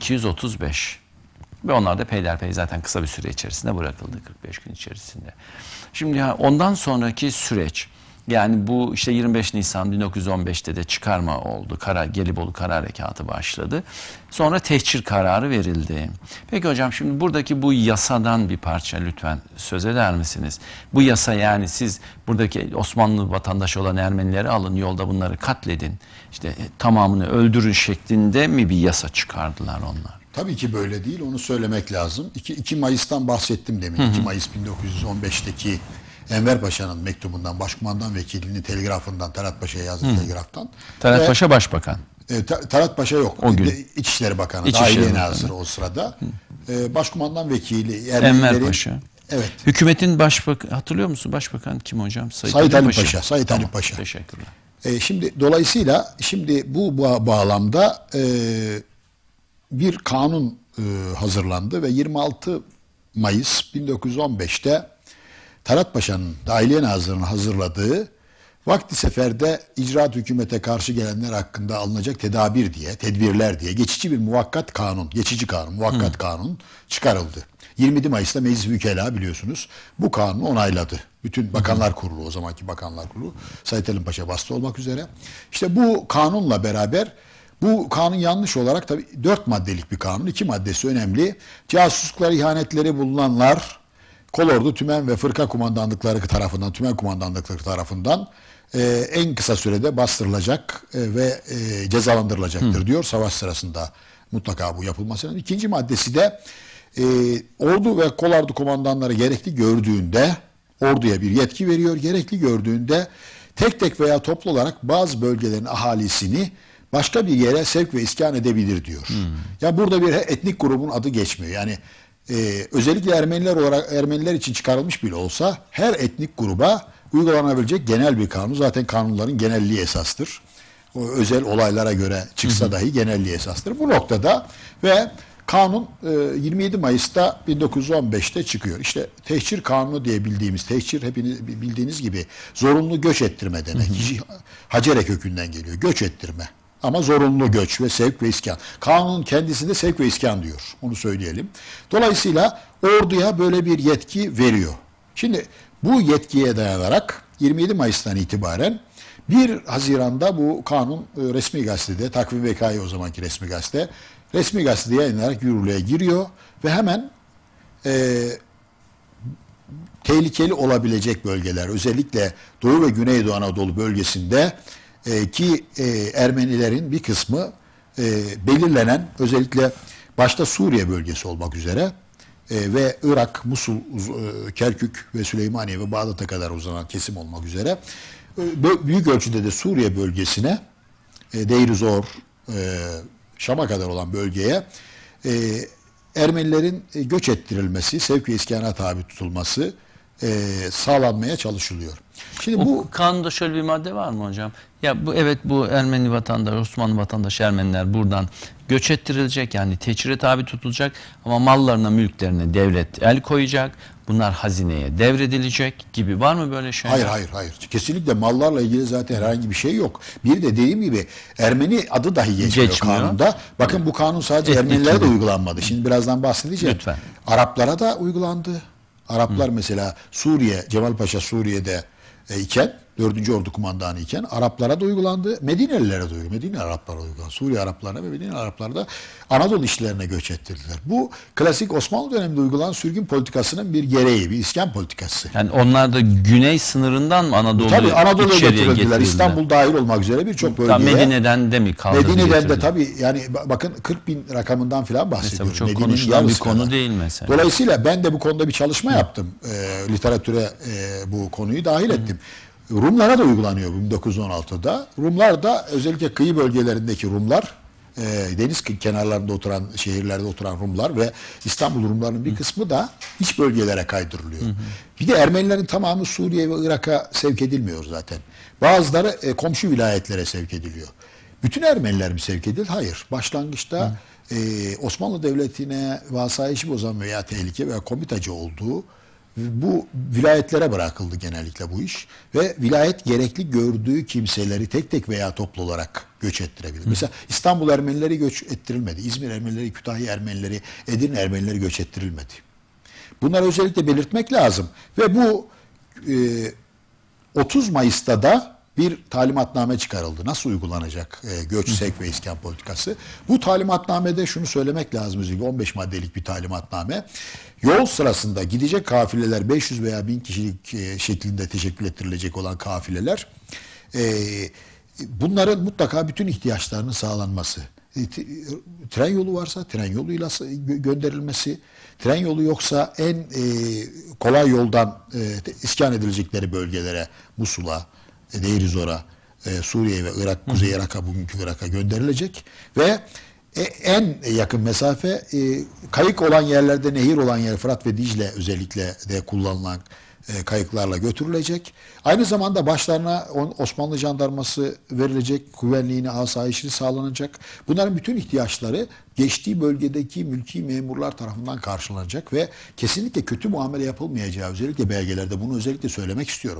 235. Ve onlar da peyderpey zaten kısa bir süre içerisinde bırakıldı, 45 gün içerisinde. Şimdi ondan sonraki süreç, yani bu işte 25 Nisan 1915'te de çıkarma oldu. Gelibolu Kara Harekatı başladı. Sonra tehcir kararı verildi. Peki hocam, şimdi buradaki bu yasadan bir parça lütfen söz eder misiniz? Bu yasa, yani siz buradaki Osmanlı vatandaşı olan Ermenileri alın, yolda bunları katledin, işte tamamını öldürün şeklinde mi bir yasa çıkardılar onlar? Tabii ki böyle değil, onu söylemek lazım. 2 Mayıs'tan bahsettim demin. 2 Mayıs 1915'teki Enver Paşa'nın mektubundan, Başkumandan Vekilinin telgrafından, Talat Paşa'ya yazdığı telgraftan. Talat Paşa Başbakan. Talat Paşa yok. O gün. İçişleri Bakanı. İçişleri Dahiliye Bakanı. Nazırı o sırada. Başkumandan Vekili. Enver Paşa. Evet. Hükümetin başbakan, hatırlıyor musun? Başbakan kim hocam? Said Ali Paşa. Said Ali Tamam, Paşa. teşekkürler. Şimdi dolayısıyla bu bağlamda bir kanun hazırlandı ve 26 Mayıs 1915'te Talat Paşa'nın Dahiliye Nazırı'nın hazırladığı vakti seferde icraat hükümete karşı gelenler hakkında alınacak tedbirler diye geçici bir muvakkat kanun, muvakkat kanun çıkarıldı. 27 Mayıs'ta Meclis Vükela biliyorsunuz bu kanunu onayladı. Bütün Bakanlar Kurulu, o zamanki Bakanlar Kurulu, Said Ali Paşa başta olmak üzere. İşte bu kanunla beraber, bu kanun yanlış olarak tabii 4 maddelik bir kanun, 2 maddesi önemli. Casuslukları, ihanetleri bulunanlar, kolordu, tümen ve fırka kumandanlıkları tarafından en kısa sürede bastırılacak ve cezalandırılacaktır diyor. Savaş sırasında mutlaka bu yapılmasının. İkinci maddesi de ordu ve kolordu kumandanları gerekli gördüğünde orduya bir yetki veriyor. Gerekli gördüğünde tek tek veya toplu olarak bazı bölgelerin ahalisini başka bir yere sevk ve iskan edebilir diyor. Ya burada bir etnik grubun adı geçmiyor. Yani özellikle Ermeniler için çıkarılmış bile olsa her etnik gruba uygulanabilecek genel bir kanun. Zaten kanunların genelliği esastır. O özel olaylara göre çıksa dahi genelliği esastır. Bu noktada ve kanun 27 Mayıs'ta 1915'te çıkıyor. İşte tehcir kanunu diye bildiğimiz, tehcir hepiniz bildiğiniz gibi zorunlu göç ettirme demek. Hacere kökünden geliyor. Göç ettirme. Ama zorunlu göç ve sevk ve iskan. Kanunun kendisinde sevk ve iskan diyor. Onu söyleyelim. Dolayısıyla orduya böyle bir yetki veriyor. Şimdi bu yetkiye dayanarak 27 Mayıs'tan itibaren 1 Haziran'da bu kanun resmi gazetede, Takvim Vekayı o zamanki resmi gazetede yayınlanarak yürürlüğe giriyor ve hemen tehlikeli olabilecek bölgeler, özellikle Doğu ve Güneydoğu Anadolu bölgesinde ki Ermenilerin bir kısmı belirlenen, özellikle başta Suriye bölgesi olmak üzere ve Irak, Musul, Kerkük ve Süleymaniye ve Bağdat'a kadar uzanan kesim olmak üzere büyük ölçüde de Suriye bölgesine, Deir Zor, Şam'a kadar olan bölgeye Ermenilerin göç ettirilmesi, sevk ve iskana tabi tutulması sağlanmaya çalışılıyor. Şimdi bu kanunda şöyle bir madde var mı hocam? Ya bu Ermeni vatandaş, Osmanlı vatandaşı Ermeniler buradan göç ettirilecek, yani teçhire tabi tutulacak ama mallarına, mülklerine devlet el koyacak. Bunlar hazineye devredilecek gibi, var mı böyle şeyler? Hayır. Kesinlikle mallarla ilgili zaten herhangi bir şey yok. Bir de dediğim gibi Ermeni adı dahi geçmiyor kanunda. Bakın bu kanun sadece Ermenilere de uygulanmadı. Şimdi birazdan bahsedeceğim. Lütfen. Araplara da uygulandı. Araplar mesela Cemal Paşa Suriye'de iken, 4. Ordu Kumandanı iken Araplara da uygulandı. Medinelilere de uygulandı. Medine Araplara uygulandı. Suriye Araplarına ve Medine Araplara da Anadolu işlerine göç ettirdiler. Bu klasik Osmanlı döneminde uygulanan sürgün politikasının bir gereği, bir iskan politikası. Yani onlar da güney sınırından mı Anadolu'ya Anadolu'ya getirildiler. İstanbul dahil olmak üzere birçok bölgeye. Medine'den de mi kaldırdı? Medine'den de tabii, yani bakın 40.000 rakamından filan bahsediyoruz. Mesela çok konuşulan bir konu değil mesela. Dolayısıyla ben de bu konuda bir çalışma yaptım. Literatüre bu konuyu dahil ettim. Rumlara da uygulanıyor 1916'da. Rumlar da, özellikle kıyı bölgelerindeki Rumlar, deniz kenarlarında oturan, şehirlerde oturan Rumlar ve İstanbul Rumlarının bir kısmı da iç bölgelere kaydırılıyor. Bir de Ermenilerin tamamı Suriye ve Irak'a sevk edilmiyor zaten. Bazıları komşu vilayetlere sevk ediliyor. Bütün Ermeniler mi sevk edildi? Hayır. Başlangıçta Osmanlı Devleti'ne vasayişi bozan veya tehlike veya komitacı olduğu bu vilayetlere bırakıldı genellikle bu iş ve vilayet gerekli gördüğü kimseleri tek tek veya toplu olarak göç ettirebilir. Mesela İstanbul Ermenileri göç ettirilmedi. İzmir Ermenileri, Kütahya Ermenileri, Edirne Ermenileri göç ettirilmedi. Bunları özellikle belirtmek lazım. Ve bu 30 Mayıs'ta da bir talimatname çıkarıldı. Nasıl uygulanacak göç, sevk ve iskan politikası? Bu talimatnamede şunu söylemek lazım. 15 maddelik bir talimatname. Yol sırasında gidecek kafileler 500 veya 1000 kişilik şeklinde teşekkül ettirilecek olan kafileler, bunların mutlaka bütün ihtiyaçlarının sağlanması. Tren yolu varsa tren yoluyla gönderilmesi, tren yolu yoksa en kolay yoldan iskan edilecekleri bölgelere, Musul'a, Deir Zor'a, Suriye ve Irak, Kuzey Irak'a, bugünkü Irak'a gönderilecek ve en yakın mesafe kayık olan yerlerde, nehir olan yer, Fırat ve Dicle özellikle de kullanılan kayıklarla götürülecek. Aynı zamanda başlarına Osmanlı jandarması verilecek, güvenliğini, asayişini sağlanacak. Bunların bütün ihtiyaçları geçtiği bölgedeki mülki memurlar tarafından karşılanacak ve kesinlikle kötü muamele yapılmayacağı, özellikle belgelerde bunu özellikle söylemek istiyorum.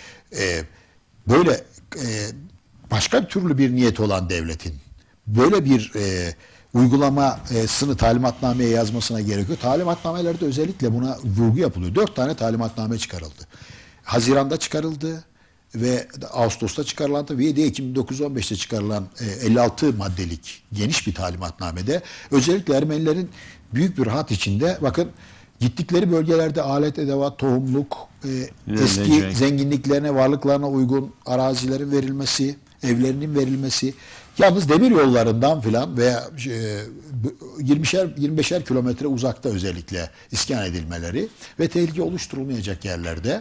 Böyle başka bir türlü bir niyet olan devletin böyle bir uygulamasını talimatnameye yazmasına gerekiyor. Talimatnamelerde özellikle buna vurgu yapılıyor. 4 tane talimatname çıkarıldı. Haziran'da çıkarıldı ve Ağustos'ta çıkarılan ve 7 Ekim 1915'te çıkarılan 56 maddelik geniş bir talimatnamede özellikle Ermenilerin büyük bir rahat içinde, bakın, gittikleri bölgelerde alet, edevat, tohumluk, eski zenginliklerine, varlıklarına uygun arazilerin verilmesi, evlerinin verilmesi, yalnız demir yollarından filan veya 25'er kilometre uzakta özellikle iskan edilmeleri ve tehlike oluşturulmayacak yerlerde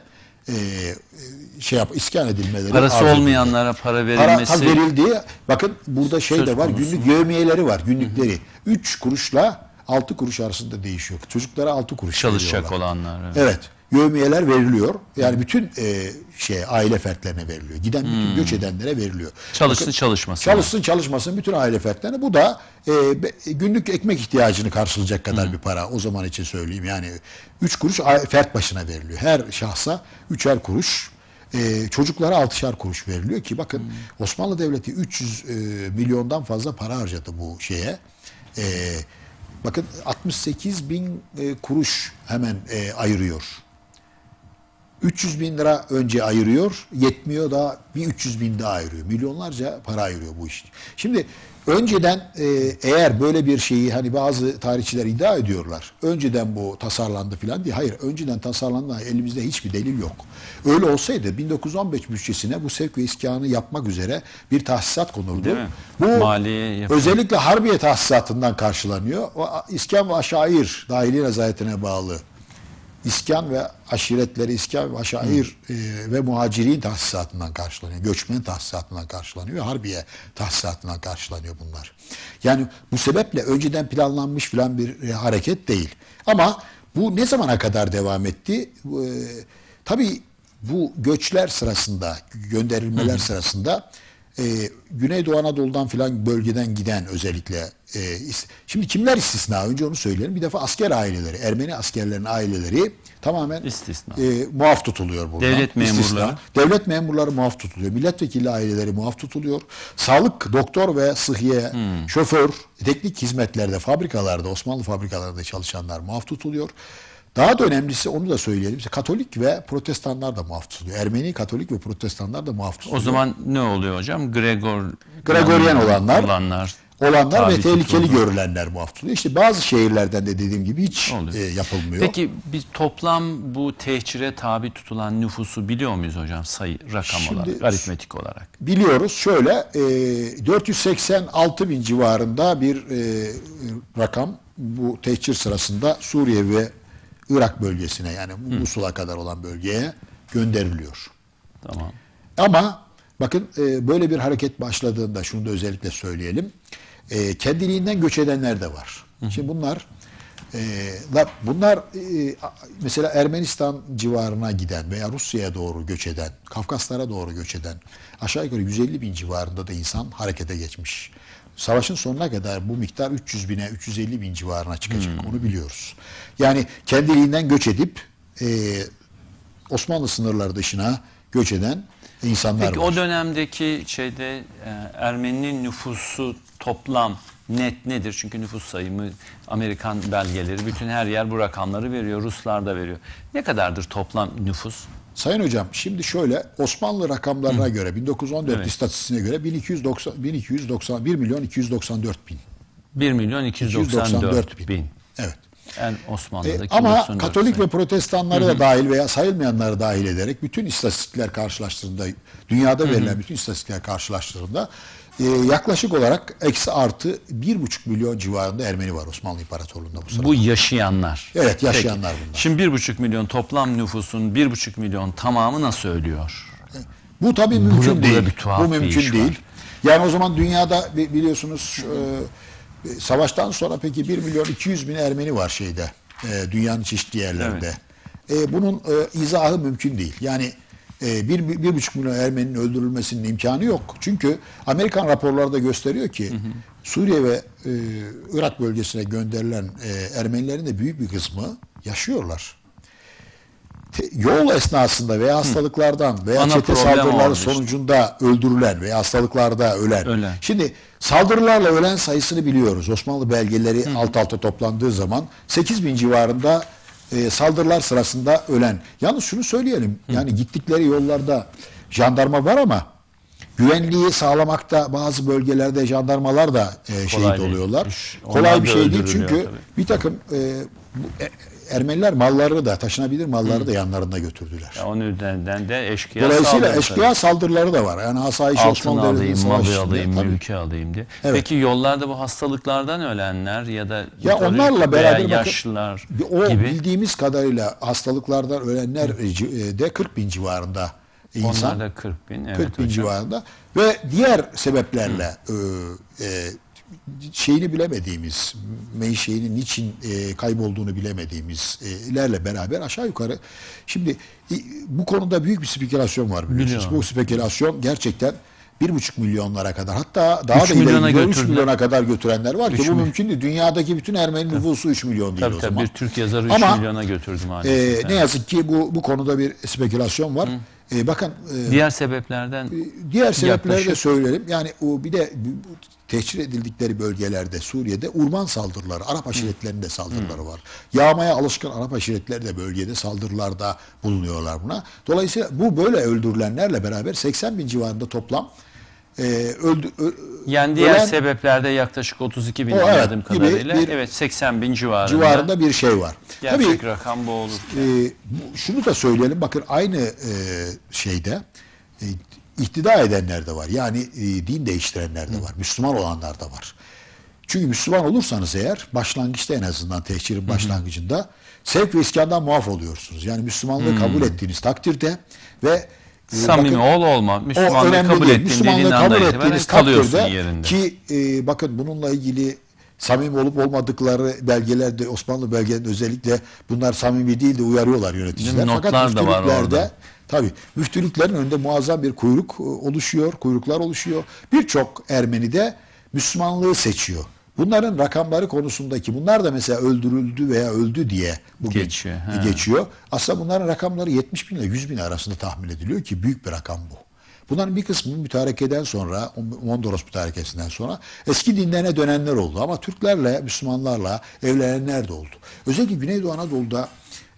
iskan edilmeleri, parası olmayanlara para verilmesi, verildiği, bakın burada şey de var, günlük yevmiyeleri var, günlükleri. 3 kuruşla 6 kuruş arasında değişiyor. Çocuklara 6 kuruş çalışacak olanlar. Evet. Yevmiyeler veriliyor. Yani bütün aile fertlerine veriliyor. Giden bütün göç edenlere veriliyor. Çalışsın çalışmasın. Çalışsın çalışmasın bütün aile fertlerine. Bu da günlük ekmek ihtiyacını karşılayacak kadar bir para. O zaman için söyleyeyim. Yani 3 kuruş fert başına veriliyor. Her şahsa 3'er kuruş. Çocuklara 6'şar kuruş veriliyor ki bakın Osmanlı Devleti 300 milyondan fazla para harcadı bu şeye. Bakın 68 bin kuruş hemen ayırıyor. 300 bin lira önce ayırıyor, yetmiyor, da bir 300 bin daha ayırıyor. Milyonlarca para ayırıyor bu iş. Şimdi önceden eğer böyle bir şeyi, hani bazı tarihçiler iddia ediyorlar, önceden bu tasarlandı falan diye. Hayır, önceden tasarlandı, elimizde hiçbir delil yok. Öyle olsaydı 1915 bütçesine bu sevk ve iskanı yapmak üzere bir tahsisat konuldu. Değil mi? Bu Maliye özellikle Harbiye tahsisatından karşılanıyor. O iskan ve aşair dahiliye nezayetine bağlı İskan ve aşiretleri, iskan ve aşair ve muhacirin tahsisatından karşılanıyor. Göçmen tahsisatından karşılanıyor. Harbiye tahsisatından karşılanıyor bunlar. Yani bu sebeple önceden planlanmış filan bir hareket değil. Ama bu ne zamana kadar devam etti? Tabii bu göçler sırasında, gönderilmeler sırasında Güneydoğu Anadolu'dan filan bölgeden giden özellikle şimdi kimler istisna? Önce onu söyleyelim. Bir defa asker aileleri, Ermeni askerlerin aileleri tamamen muaf tutuluyor buradan. Devlet memurları. İstisna. Devlet memurları muaf tutuluyor. Milletvekili aileleri muaf tutuluyor. Sağlık, doktor ve sıhhiye, şoför, teknik hizmetlerde, fabrikalarda, Osmanlı fabrikalarında çalışanlar muaf tutuluyor. Daha da önemlisi, onu da söyleyelim, Katolik ve Protestanlar da muaf tutuluyor. Ermeni, Katolik ve Protestanlar da muaf tutuluyor. O zaman ne oluyor hocam? Gregorian olanlar ve tehlikeli tutuldu. görülenler muaf tutuluyor. İşte bazı şehirlerden de dediğim gibi hiç yapılmıyor. Peki biz toplam bu tehcire tabi tutulan nüfusu biliyor muyuz hocam, sayı, rakam olarak, aritmetik olarak? Biliyoruz. Şöyle 486 bin civarında bir rakam bu tehcir sırasında Suriye ve Irak bölgesine, yani Musul'a kadar olan bölgeye gönderiliyor. Tamam. Ama bakın böyle bir hareket başladığında şunu da özellikle söyleyelim. Kendiliğinden göç edenler de var. Şimdi bunlar mesela Ermenistan civarına giden veya Rusya'ya doğru göç eden, Kafkaslara doğru göç eden aşağı yukarı 150 bin civarında da insan harekete geçmiş. Savaşın sonuna kadar bu miktar 300 bine, 350 bin civarına çıkacak. Onu biliyoruz. Yani kendiliğinden göç edip Osmanlı sınırları dışına göç eden insanlar var. Peki o dönemdeki Ermeninin nüfusu toplam net nedir? Çünkü nüfus sayımı, Amerikan belgeleri, bütün her yer bu rakamları veriyor. Ruslar da veriyor. Ne kadardır toplam nüfus? Sayın hocam, şimdi şöyle, Osmanlı rakamlarına göre 1914 istatistiğine göre 1 milyon 294 bin. 1 milyon 294 bin. Evet. En Osmanlı'daki ama Katolik ve Protestanları da dahil veya sayılmayanları dahil ederek bütün istatistikler karşılaştırıldığında, dünyada verilen bütün istatistikler karşılaştırıldığında yaklaşık olarak eksi artı 1,5 milyon civarında Ermeni var Osmanlı İmparatorluğu'nda bu sırada. Bu yaşayanlar. Evet, yaşayanlar bunlar. Şimdi 1,5 milyon toplam nüfusun 1,5 milyon tamamı nasıl ölüyor? Bu tabii mümkün Burada değil. bir tuhaf Bu bir mümkün iş değil. var. Yani o zaman dünyada biliyorsunuz savaştan sonra peki 1 milyon 200 bin Ermeni var şeyde. Dünyanın çeşitli yerlerinde. Bunun izahı mümkün değil. Yani 1,5 milyon Ermeninin öldürülmesinin imkanı yok. Çünkü Amerikan raporları da gösteriyor ki Suriye ve Irak bölgesine gönderilen Ermenilerin de büyük bir kısmı yaşıyorlar. Yol esnasında veya hastalıklardan veya Ana çete problem saldırıları oldu işte. sonucunda öldürülen veya hastalıklarda ölen. Şimdi saldırılarla ölen sayısını biliyoruz. Osmanlı belgeleri alt alta toplandığı zaman 8 bin civarında saldırılar sırasında ölen. Yalnız şunu söyleyelim. Yani gittikleri yollarda jandarma var ama güvenliği sağlamakta bazı bölgelerde jandarmalar da şehit oluyorlar. Kolay bir şey değil çünkü tabii. bir takım Ermeniler malları da taşınabilir malları da yanlarında götürdüler. Ya o nedenden de eşkıya Dolayısıyla saldırdı eşkıya saldırıları da var. Yani asayiş tabii. Osmanlı Altın Devleti'nin alayım, savaşında. malı alayım, Tabii. mülkü alayım diye. Evet. Peki yollarda bu hastalıklardan ölenler ya da Ya onlarla veya beraber bakın, yaşlılar o gibi bildiğimiz kadarıyla hastalıklardan ölenler de 40 bin civarında insan. onlar da 40 bin. Evet 40 bin hocam. civarında ve diğer sebeplerle şeyini bilemediğimiz, menşeinin niçin kaybolduğunu bilemediğimizlerle beraber aşağı yukarı şimdi bu konuda büyük bir spekülasyon var biliyorsunuz. Biliyorum. Bu spekülasyon gerçekten 1,5 milyonlara kadar hatta daha Üç da ileri milyona gidiyor, 3 götürdüler. milyona kadar götürenler var ki bu milyon. mümkün değil. Dünyadaki bütün Ermeni nüfusu 3 milyon değil Tabii o tabii zaman. bir Türk yazarı 3 Ama, milyona götürdü maalesef. Ne yazık ki bu konuda bir spekülasyon var. Bakın Diğer sebeplerden diğer sebepleri de yaklaşık- söyleyelim. Yani o bir de bu tehcir edildikleri bölgelerde Suriye'de urban saldırıları, Arap aşiretlerinde saldırıları var. Yağmaya alışkın Arap aşiretleri de bölgede saldırılarda bulunuyorlar buna. Dolayısıyla bu böyle öldürülenlerle beraber 80 bin civarında toplam yani diğer ölen sebeplerde yaklaşık 32 bin O, evet, anladığım gibi kadarıyla. bir Evet 80 bin civarında bir şey var. Gerçek Tabii rakam bu olur. şunu da söyleyelim. Bakın aynı şeyde ihtida edenler de var. Yani din değiştirenler de var. Müslüman olanlar da var. Çünkü Müslüman olursanız eğer başlangıçta en azından tehcirin başlangıcında sevk ve iskandan muaf oluyorsunuz. Yani Müslümanlığı kabul ettiğiniz takdirde ve Samimi bakın, ol olma. o Müslümanlığı önemli kabul değil. ettiğin Müslümanlığı dediğin kabul andan itibaren ettiğiniz kalıyorsun takdirde yerinde. ki bakın bununla ilgili samimi olup olmadıkları belgelerde Osmanlı belgelerinde özellikle bunlar samimi değil de uyarıyorlar yöneticiler. Değil mi? Fakat Notlar da var müftülüklerde orada. tabii müftülüklerin önünde muazzam bir kuyruk oluşuyor, kuyruklar oluşuyor. Birçok Ermeni de Müslümanlığı seçiyor. Bunların rakamları konusundaki bunlar da mesela öldürüldü veya öldü diye bugün geçiyor. Aslında bunların rakamları 70 bin ile 100 bin arasında tahmin ediliyor ki büyük bir rakam bu. Bunların bir kısmı mütarekeden sonra, Mondros mütarekesinden sonra eski dinlerine dönenler oldu. Ama Türklerle, Müslümanlarla evlenenler de oldu. Özellikle Güneydoğu Anadolu'da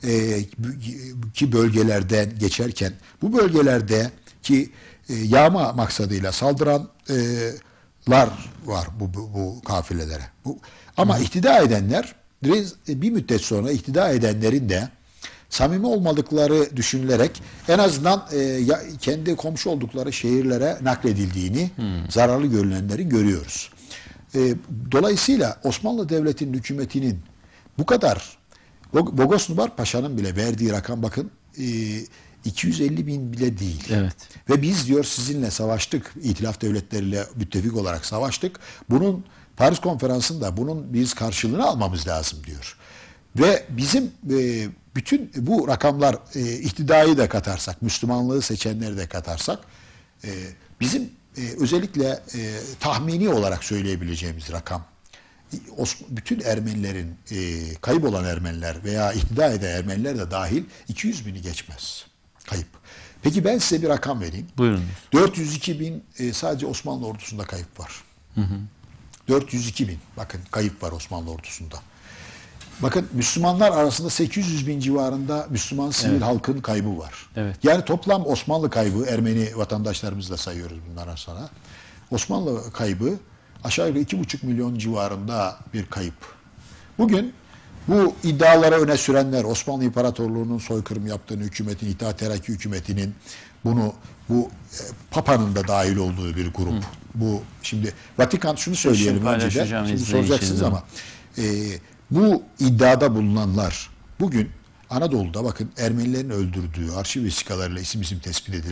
ki bölgelerden geçerken bu bölgelerde ki yağma maksadıyla saldıranlar var bu kafilelere. Ama ihtida edenler bir müddet sonra ihtida edenlerin de samimi olmadıkları düşünülerek en azından kendi komşu oldukları şehirlere nakledildiğini zararlı görünenlerin görüyoruz. Dolayısıyla Osmanlı Devleti'nin hükümetinin bu kadar Bogos Nubar Paşa'nın bile verdiği rakam bakın 250 bin bile değil. Evet. Ve biz diyor sizinle savaştık, İtilaf devletleriyle müttefik olarak savaştık. Bunun Paris Konferansı'nda bunun biz karşılığını almamız lazım diyor. Ve bizim bütün bu rakamlar ihtidayı da katarsak, Müslümanlığı seçenleri de katarsak bizim özellikle tahmini olarak söyleyebileceğimiz rakam bütün Ermenilerin kayıp olan Ermeniler veya ihtida eden Ermeniler de dahil 200 bini geçmez kayıp. Peki ben size bir rakam vereyim. Buyurun. 402 bin sadece Osmanlı ordusunda kayıp var. 402 bin bakın kayıp var Osmanlı ordusunda. Bakın Müslümanlar arasında 800 bin civarında Müslüman sivil halkın kaybı var. Evet. Yani toplam Osmanlı kaybı, Ermeni vatandaşlarımızı da sayıyoruz bundan sonra. Osmanlı kaybı aşağı yukarı 2,5 milyon civarında bir kayıp. Bugün bu iddialara öne sürenler, Osmanlı İmparatorluğu'nun soykırım yaptığını, hükümetin, İttihat Terakki hükümetinin bu Papa'nın da dahil olduğu bir grup. Bu şimdi Vatikan şunu söyleyelim önce de, şimdi soracaksınız ama bu iddiada bulunanlar bugün Anadolu'da bakın Ermenilerin öldürdüğü arşiv vesikalarıyla isim tespit edilen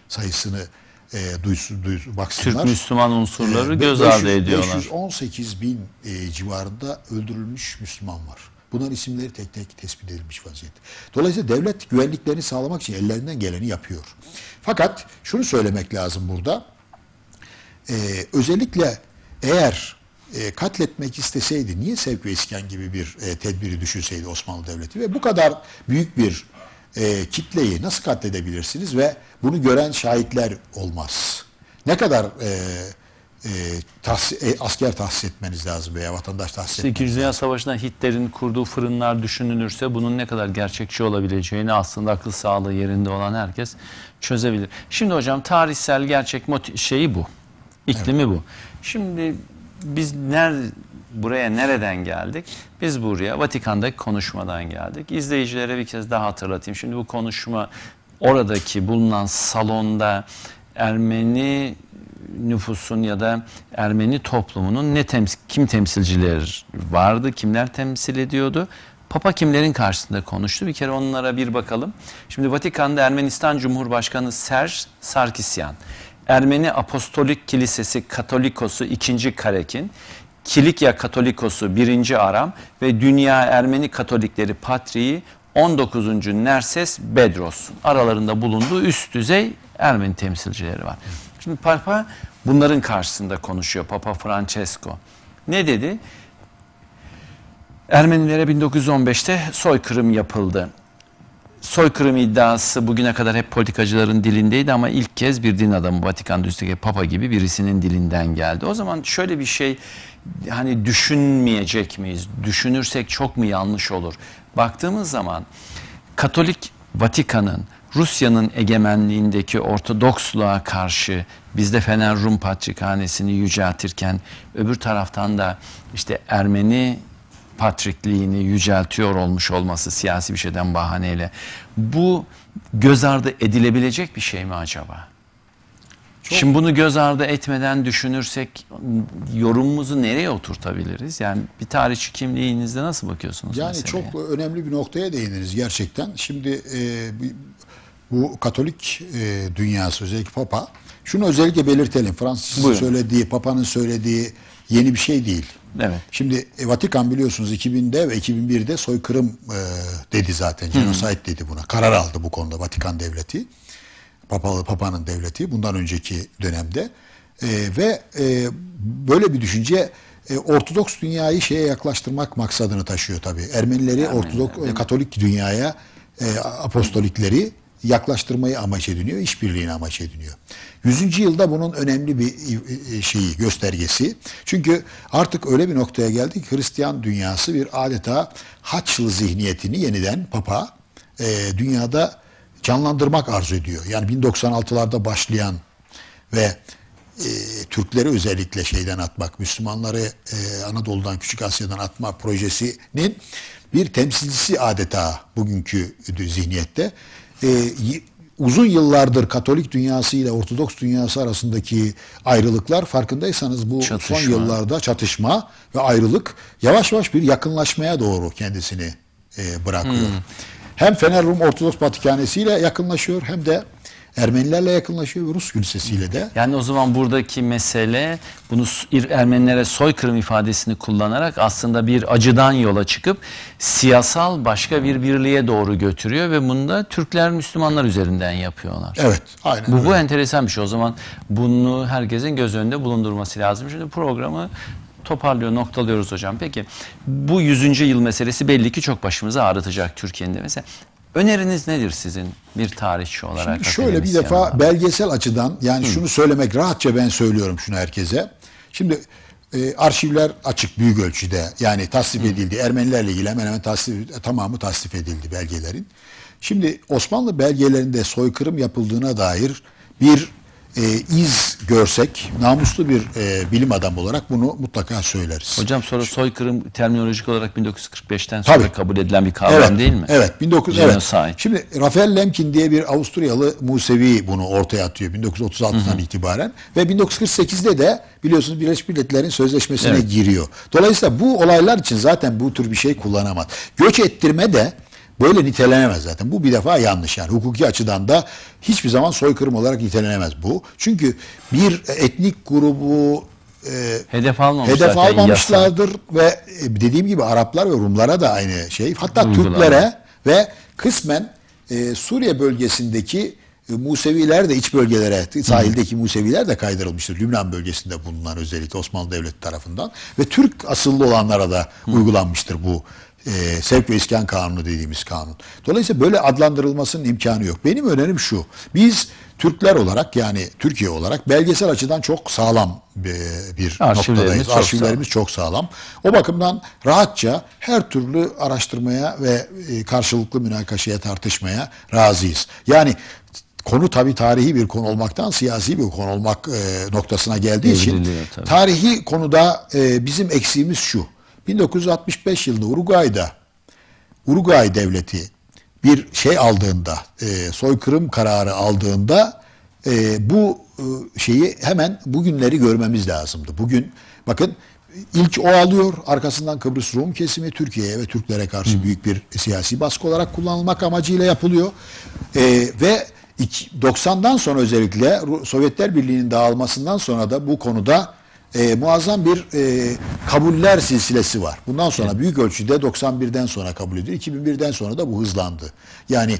sayısını baksınlar. Türk Müslüman unsurları göz 500 ardı ediyorlar. 518 bin civarında öldürülmüş Müslüman var. Bunların isimleri tek tek tespit edilmiş vaziyette. Dolayısıyla devlet güvenliklerini sağlamak için ellerinden geleni yapıyor. Fakat şunu söylemek lazım burada. Özellikle eğer katletmek isteseydi niye sevk ve iskan gibi bir tedbiri düşünseydi Osmanlı Devleti ve bu kadar büyük bir kitleyi nasıl katledebilirsiniz ve bunu gören şahitler olmaz. Ne kadar asker tahsis etmeniz lazım veya vatandaş tahsis etmeniz 8. Dünya lazım. Savaşı'nda Hitler'in kurduğu fırınlar düşünülürse bunun ne kadar gerçekçi olabileceğini aslında akıl sağlığı yerinde olan herkes çözebilir. Şimdi hocam tarihsel gerçek şeyi bu. İklimi bu. Şimdi biz buraya nereden geldik? Biz buraya Vatikan'daki konuşmadan geldik. İzleyicilere bir kez daha hatırlatayım. Şimdi bu konuşma oradaki bulunan salonda Ermeni nüfusun ya da Ermeni toplumunun kim temsilcileri vardı, kimler temsil ediyordu? Papa kimlerin karşısında konuştu? Bir kere onlara bir bakalım. Şimdi Vatikan'da Ermenistan Cumhurbaşkanı Serj Sarkisyan, Ermeni Apostolik Kilisesi Katolikosu 2. Karekin, Kilikya Katolikosu 1. Aram ve Dünya Ermeni Katolikleri Patriği 19. Nerses Bedros aralarında bulunduğu üst düzey Ermeni temsilcileri var. Şimdi Papa bunların karşısında konuşuyor. Papa Francesco. Ne dedi? Ermenilere 1915'te soykırım yapıldı. Soykırım iddiası bugüne kadar hep politikacıların dilindeydi ama ilk kez bir din adamı, Vatikan'da üstteki Papa gibi birisinin dilinden geldi. O zaman şöyle bir şey, hani düşünmeyecek miyiz? Düşünürsek çok mu yanlış olur? Baktığımız zaman Katolik Vatikan'ın Rusya'nın egemenliğindeki Ortodoksluğa karşı bizde Fener Rum Patrikhanesi'ni yüceltirken öbür taraftan da işte Ermeni patrikliğini yüceltiyor olmuş olması siyasi bir şeyden bahaneyle, bu göz ardı edilebilecek bir şey mi acaba? Şimdi bunu göz ardı etmeden düşünürsek yorumumuzu nereye oturtabiliriz? Yani bir tarihçi kimliğinizde nasıl bakıyorsunuz Yani meseleye? çok önemli bir noktaya değindiniz gerçekten. Şimdi bu Katolik dünyası, özellikle Papa, şunu özellikle belirtelim. Francis'in söylediği, Papa'nın söylediği yeni bir şey değil. Evet. Şimdi Vatikan biliyorsunuz 2000'de ve 2001'de soykırım dedi zaten. Genocide dedi buna. Karar aldı bu konuda Vatikan devleti. Papa'nın devleti bundan önceki dönemde. Ve böyle bir düşünce Ortodoks dünyayı şeye yaklaştırmak maksadını taşıyor tabii. Ermenileri Katolik dünyaya, apostolikleri yaklaştırmayı amaç ediniyor, işbirliğini amaç ediniyor. 100. yılda bunun önemli bir göstergesi. Çünkü artık öyle bir noktaya geldi ki Hristiyan dünyası bir adeta Haçlı zihniyetini yeniden Papa dünyada canlandırmak arzu ediyor. Yani 1096'larda başlayan ve Türkleri özellikle şeyden atmak, Müslümanları Anadolu'dan, Küçük Asya'dan atma projesinin bir temsilcisi adeta bugünkü zihniyette. Uzun yıllardır Katolik dünyası ile Ortodoks dünyası arasındaki ayrılıklar, farkındaysanız bu son yıllarda çatışma ve ayrılık yavaş yavaş bir yakınlaşmaya doğru kendisini bırakıyor. Hem Fener Rum Ortodoks Patrikhanesi ile yakınlaşıyor hem de Ermenilerle yakınlaşıyor ve Rus kilisesiyle de. Yani o zaman buradaki mesele bunu Ermenilere soykırım ifadesini kullanarak aslında bir acıdan yola çıkıp siyasal başka bir birliğe doğru götürüyor ve bunu da Türkler, Müslümanlar üzerinden yapıyorlar. Evet, aynen. Bu enteresan bir şey. O zaman bunu herkesin göz önünde bulundurması lazım. Şimdi programı toparlıyor, noktalıyoruz hocam. Peki bu 100. yıl meselesi belli ki çok başımızı ağrıtacak Türkiye'nin de mesela. Öneriniz nedir sizin bir tarihçi olarak? Şimdi şöyle bir defa belgesel açıdan, yani şunu söylemek rahatça, ben söylüyorum şunu herkese. Şimdi arşivler açık büyük ölçüde, yani tasnif edildi. Ermenilerle ilgili hemen hemen tamamı tasnif edildi belgelerin. Şimdi Osmanlı belgelerinde soykırım yapıldığına dair bir iz görsek, namuslu bir bilim adamı olarak bunu mutlaka söyleriz. Hocam sonra soykırım terminolojik olarak 1945'ten sonra kabul edilen bir kavram değil mi? Evet. Genocide. Şimdi Raphael Lemkin diye bir Avusturyalı Musevi bunu ortaya atıyor 1936'dan itibaren ve 1948'de de biliyorsunuz Birleşmiş Milletler'in sözleşmesine giriyor. Dolayısıyla bu olaylar için zaten bu tür bir şey kullanamaz. Göç ettirme de böyle nitelenemez zaten. Bu bir defa yanlış yani. Hukuki açıdan da hiçbir zaman soykırım olarak nitelenemez bu. Çünkü bir etnik grubu Hedef almamış hedef zaten almamışlardır ve dediğim gibi Araplar ve Rumlara da aynı şey. Hatta Uygulama. Türklere ve kısmen Suriye bölgesindeki Museviler de iç bölgelere, sahildeki Museviler de kaydırılmıştır. Lübnan bölgesinde bulunan özellikle Osmanlı Devleti tarafından ve Türk asıllı olanlara da uygulanmıştır bu sevk ve iskan kanunu dediğimiz kanun. Dolayısıyla böyle adlandırılmasının imkanı yok. Benim önerim şu. Biz Türkler olarak yani Türkiye olarak belgesel açıdan çok sağlam bir noktadayız. Arşivlerimiz çok sağlam. O bakımdan rahatça her türlü araştırmaya ve karşılıklı münakaşaya, tartışmaya razıyız. Yani konu tabii tarihi bir konu olmaktan siyasi bir konu olmak noktasına geldiği için tarihi konuda bizim eksiğimiz şu. 1965 yılında Uruguay devleti bir şey aldığında, soykırım kararı aldığında bu şeyi hemen bugünleri görmemiz lazımdı. Bugün bakın ilk o alıyor, arkasından Kıbrıs Rum kesimi Türkiye'ye ve Türklere karşı büyük bir siyasi baskı olarak kullanılmak amacıyla yapılıyor. Ve 90'dan sonra özellikle Sovyetler Birliği'nin dağılmasından sonra da bu konuda muazzam bir kabuller silsilesi var. Bundan sonra büyük ölçüde 91'den sonra kabul ediliyor. 2001'den sonra da bu hızlandı. Yani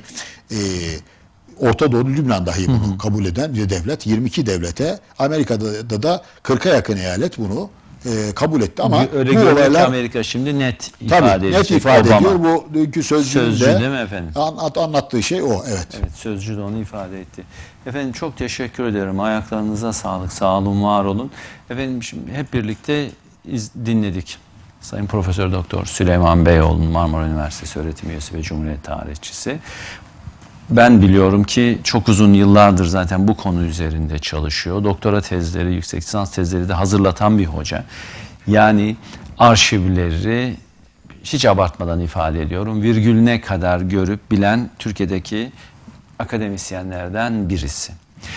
Orta Doğu Lübnan dahi bunu kabul eden bir devlet. 22 devlete, Amerika'da da 40'a yakın eyalet bunu kabul etti ama öyle bu olaylar Amerika şimdi net ifade edecek. Net ifade Obama. ediyor. Bu dünkü Sözcü sözcüğünde değil mi efendim? Anlattığı şey o. Evet. Evet, sözcü de onu ifade etti. Efendim çok teşekkür ederim. Ayaklarınıza sağlık. Sağ olun, var olun. Efendim şimdi hep birlikte dinledik. Sayın Profesör Doktor Süleyman Beyoğlu, Marmara Üniversitesi öğretim üyesi ve Cumhuriyet tarihçisi. Ben biliyorum ki çok uzun yıllardır zaten bu konu üzerinde çalışıyor. Doktora tezleri, yüksek lisans tezleri de hazırlatan bir hoca. Yani arşivleri hiç abartmadan ifade ediyorum, virgülüne kadar görüp bilen Türkiye'deki akademisyenlerden birisi.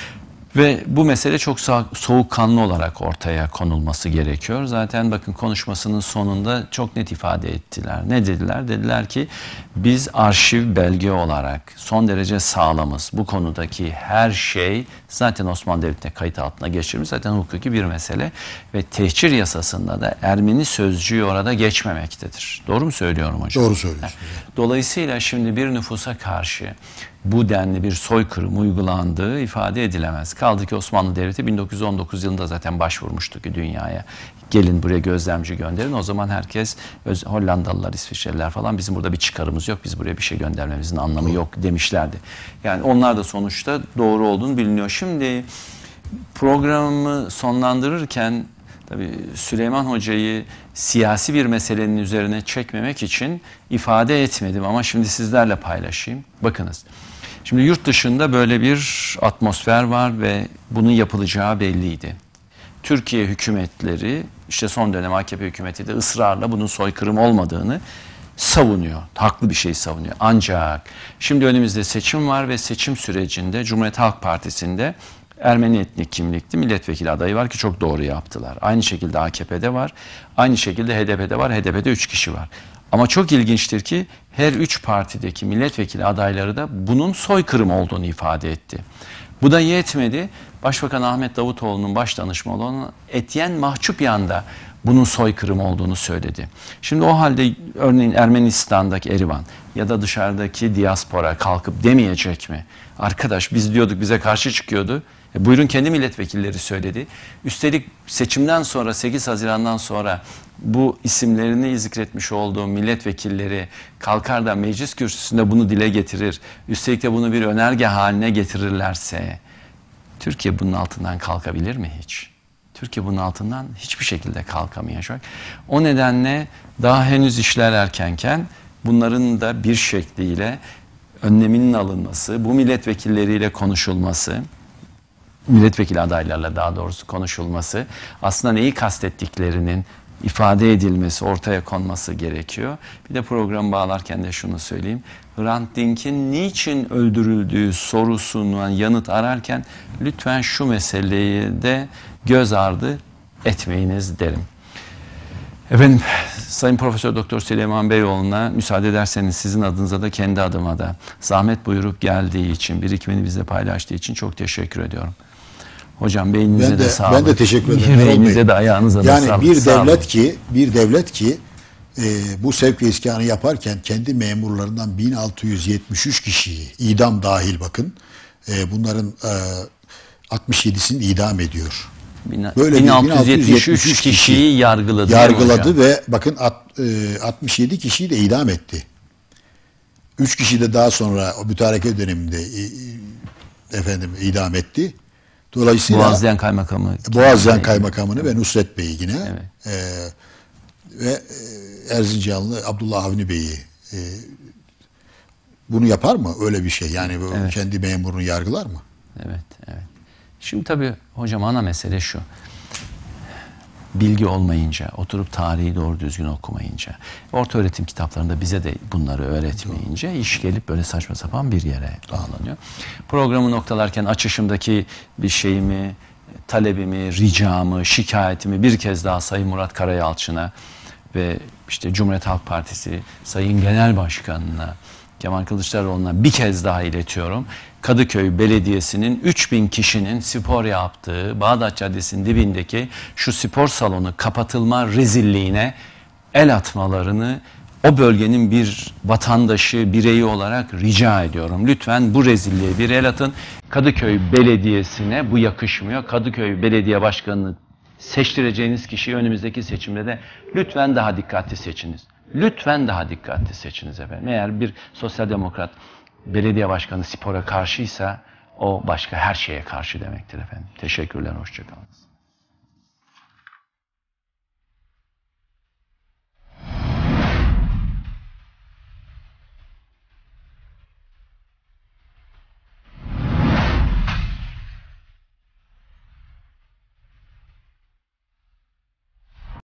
Ve bu mesele çok soğukkanlı olarak ortaya konulması gerekiyor. Zaten bakın konuşmasının sonunda çok net ifade ettiler. Ne dediler? Dediler ki biz arşiv belge olarak son derece sağlamız. Bu konudaki her şey zaten Osmanlı Devleti'ne kayıt altına geçirilmiş. Zaten hukuki bir mesele. Ve tehcir yasasında da Ermeni sözcüğü orada geçmemektedir. Doğru mu söylüyorum hocam? Doğru söylüyorsun. Dolayısıyla şimdi bir nüfusa karşı bu denli bir soykırım uygulandığı ifade edilemez. Kaldı ki Osmanlı Devleti 1919 yılında zaten başvurmuştu ki dünyaya. Gelin buraya gözlemci gönderin. O zaman herkes Hollandalılar, İsviçreliler falan bizim burada bir çıkarımız yok. Biz buraya bir şey göndermemizin anlamı yok demişlerdi. Yani onlar da sonuçta doğru olduğunu biliniyor. Şimdi programı sonlandırırken tabii Süleyman Hoca'yı siyasi bir meselenin üzerine çekmemek için ifade etmedim ama şimdi sizlerle paylaşayım. Bakınız. Şimdi yurt dışında böyle bir atmosfer var ve bunun yapılacağı belliydi. Türkiye hükümetleri, işte son dönem AKP hükümeti de ısrarla bunun soykırım olmadığını savunuyor. Haklı bir şey savunuyor. Ancak şimdi önümüzde seçim var ve seçim sürecinde Cumhuriyet Halk Partisi'nde Ermeni etnik kimlikli milletvekili adayı var ki çok doğru yaptılar. Aynı şekilde AKP'de var. Aynı şekilde HDP'de var. HDP'de 3 kişi var. Ama çok ilginçtir ki her 3 partideki milletvekili adayları da bunun soykırım olduğunu ifade etti. Bu da yetmedi. Başbakan Ahmet Davutoğlu'nun baş danışmanı olan Etyen Mahçupyan da bunun soykırım olduğunu söyledi. Şimdi o halde örneğin Ermenistan'daki Erivan ya da dışarıdaki diaspora kalkıp demeyecek mi? Arkadaş biz diyorduk, bize karşı çıkıyordu. Buyurun kendi milletvekilleri söyledi. Üstelik seçimden sonra 8 Haziran'dan sonra bu isimlerini zikretmiş olduğum milletvekilleri kalkar da meclis kürsüsünde bunu dile getirir. Üstelik de bunu bir önerge haline getirirlerse Türkiye bunun altından kalkabilir mi hiç? Türkiye bunun altından hiçbir şekilde kalkamayacak. O nedenle daha henüz işler erkenken bunların da bir şekliyle önleminin alınması, bu milletvekilleriyle konuşulması, milletvekili adaylarla daha doğrusu konuşulması, aslında neyi kastettiklerinin ifade edilmesi, ortaya konması gerekiyor. Bir de programı bağlarken de şunu söyleyeyim. Hrant Dink'in niçin öldürüldüğü sorusuna yanıt ararken lütfen şu meseleyi de göz ardı etmeyiniz derim. Efendim Sayın Profesör Doktor Süleyman Beyoğlu'na müsaade ederseniz sizin adınıza da kendi adıma da zahmet buyurup geldiği için, birikimini bizle paylaştığı için çok teşekkür ediyorum. Hocam beyninize de sağlık. Ben de teşekkür ederim. Yüreğinize de ayağınıza da sağlık. Yani bir devlet ki bu sevk ve iskanı yaparken kendi memurlarından 1673 kişiyi idam dahil bakın bunların 67'sini idam ediyor. Böyle 1673 kişiyi yargıladı ve bakın 67 kişiyi de idam etti. 3 kişi de daha sonra o mütareke döneminde idam etti. Dolayısıyla Boğazlayan Kaymakamı'nı ve Nusret Bey'i yine ve Erzincanlı Abdullah Avni Bey'i bunu yapar mı? Öyle bir şey. Yani kendi memurunu yargılar mı? Evet, evet. Şimdi tabii hocam ana mesele şu. Bilgi olmayınca, oturup tarihi doğru düzgün okumayınca, orta öğretim kitaplarında bize de bunları öğretmeyince iş gelip böyle saçma sapan bir yere bağlanıyor. Programı noktalarken açışımdaki bir şeyimi, talebimi, ricamı, şikayetimi bir kez daha Sayın Murat Karayalçın'a ve işte Cumhuriyet Halk Partisi Sayın Genel Başkanı'na, Kemal Kılıçdaroğlu'na bir kez daha iletiyorum. Kadıköy Belediyesi'nin 3000 kişinin spor yaptığı Bağdat Caddesi'nin dibindeki şu spor salonu kapatılma rezilliğine el atmalarını o bölgenin bir vatandaşı, bireyi olarak rica ediyorum. Lütfen bu rezilliğe bir el atın. Kadıköy Belediyesi'ne bu yakışmıyor. Kadıköy Belediye Başkanı'nı seçtireceğiniz kişiyi önümüzdeki seçimde de lütfen daha dikkatli seçiniz. Lütfen daha dikkatli seçiniz efendim. Eğer bir sosyal demokrat belediye başkanı spora karşıysa o başka her şeye karşı demektir efendim. Teşekkürler, hoşça kalın.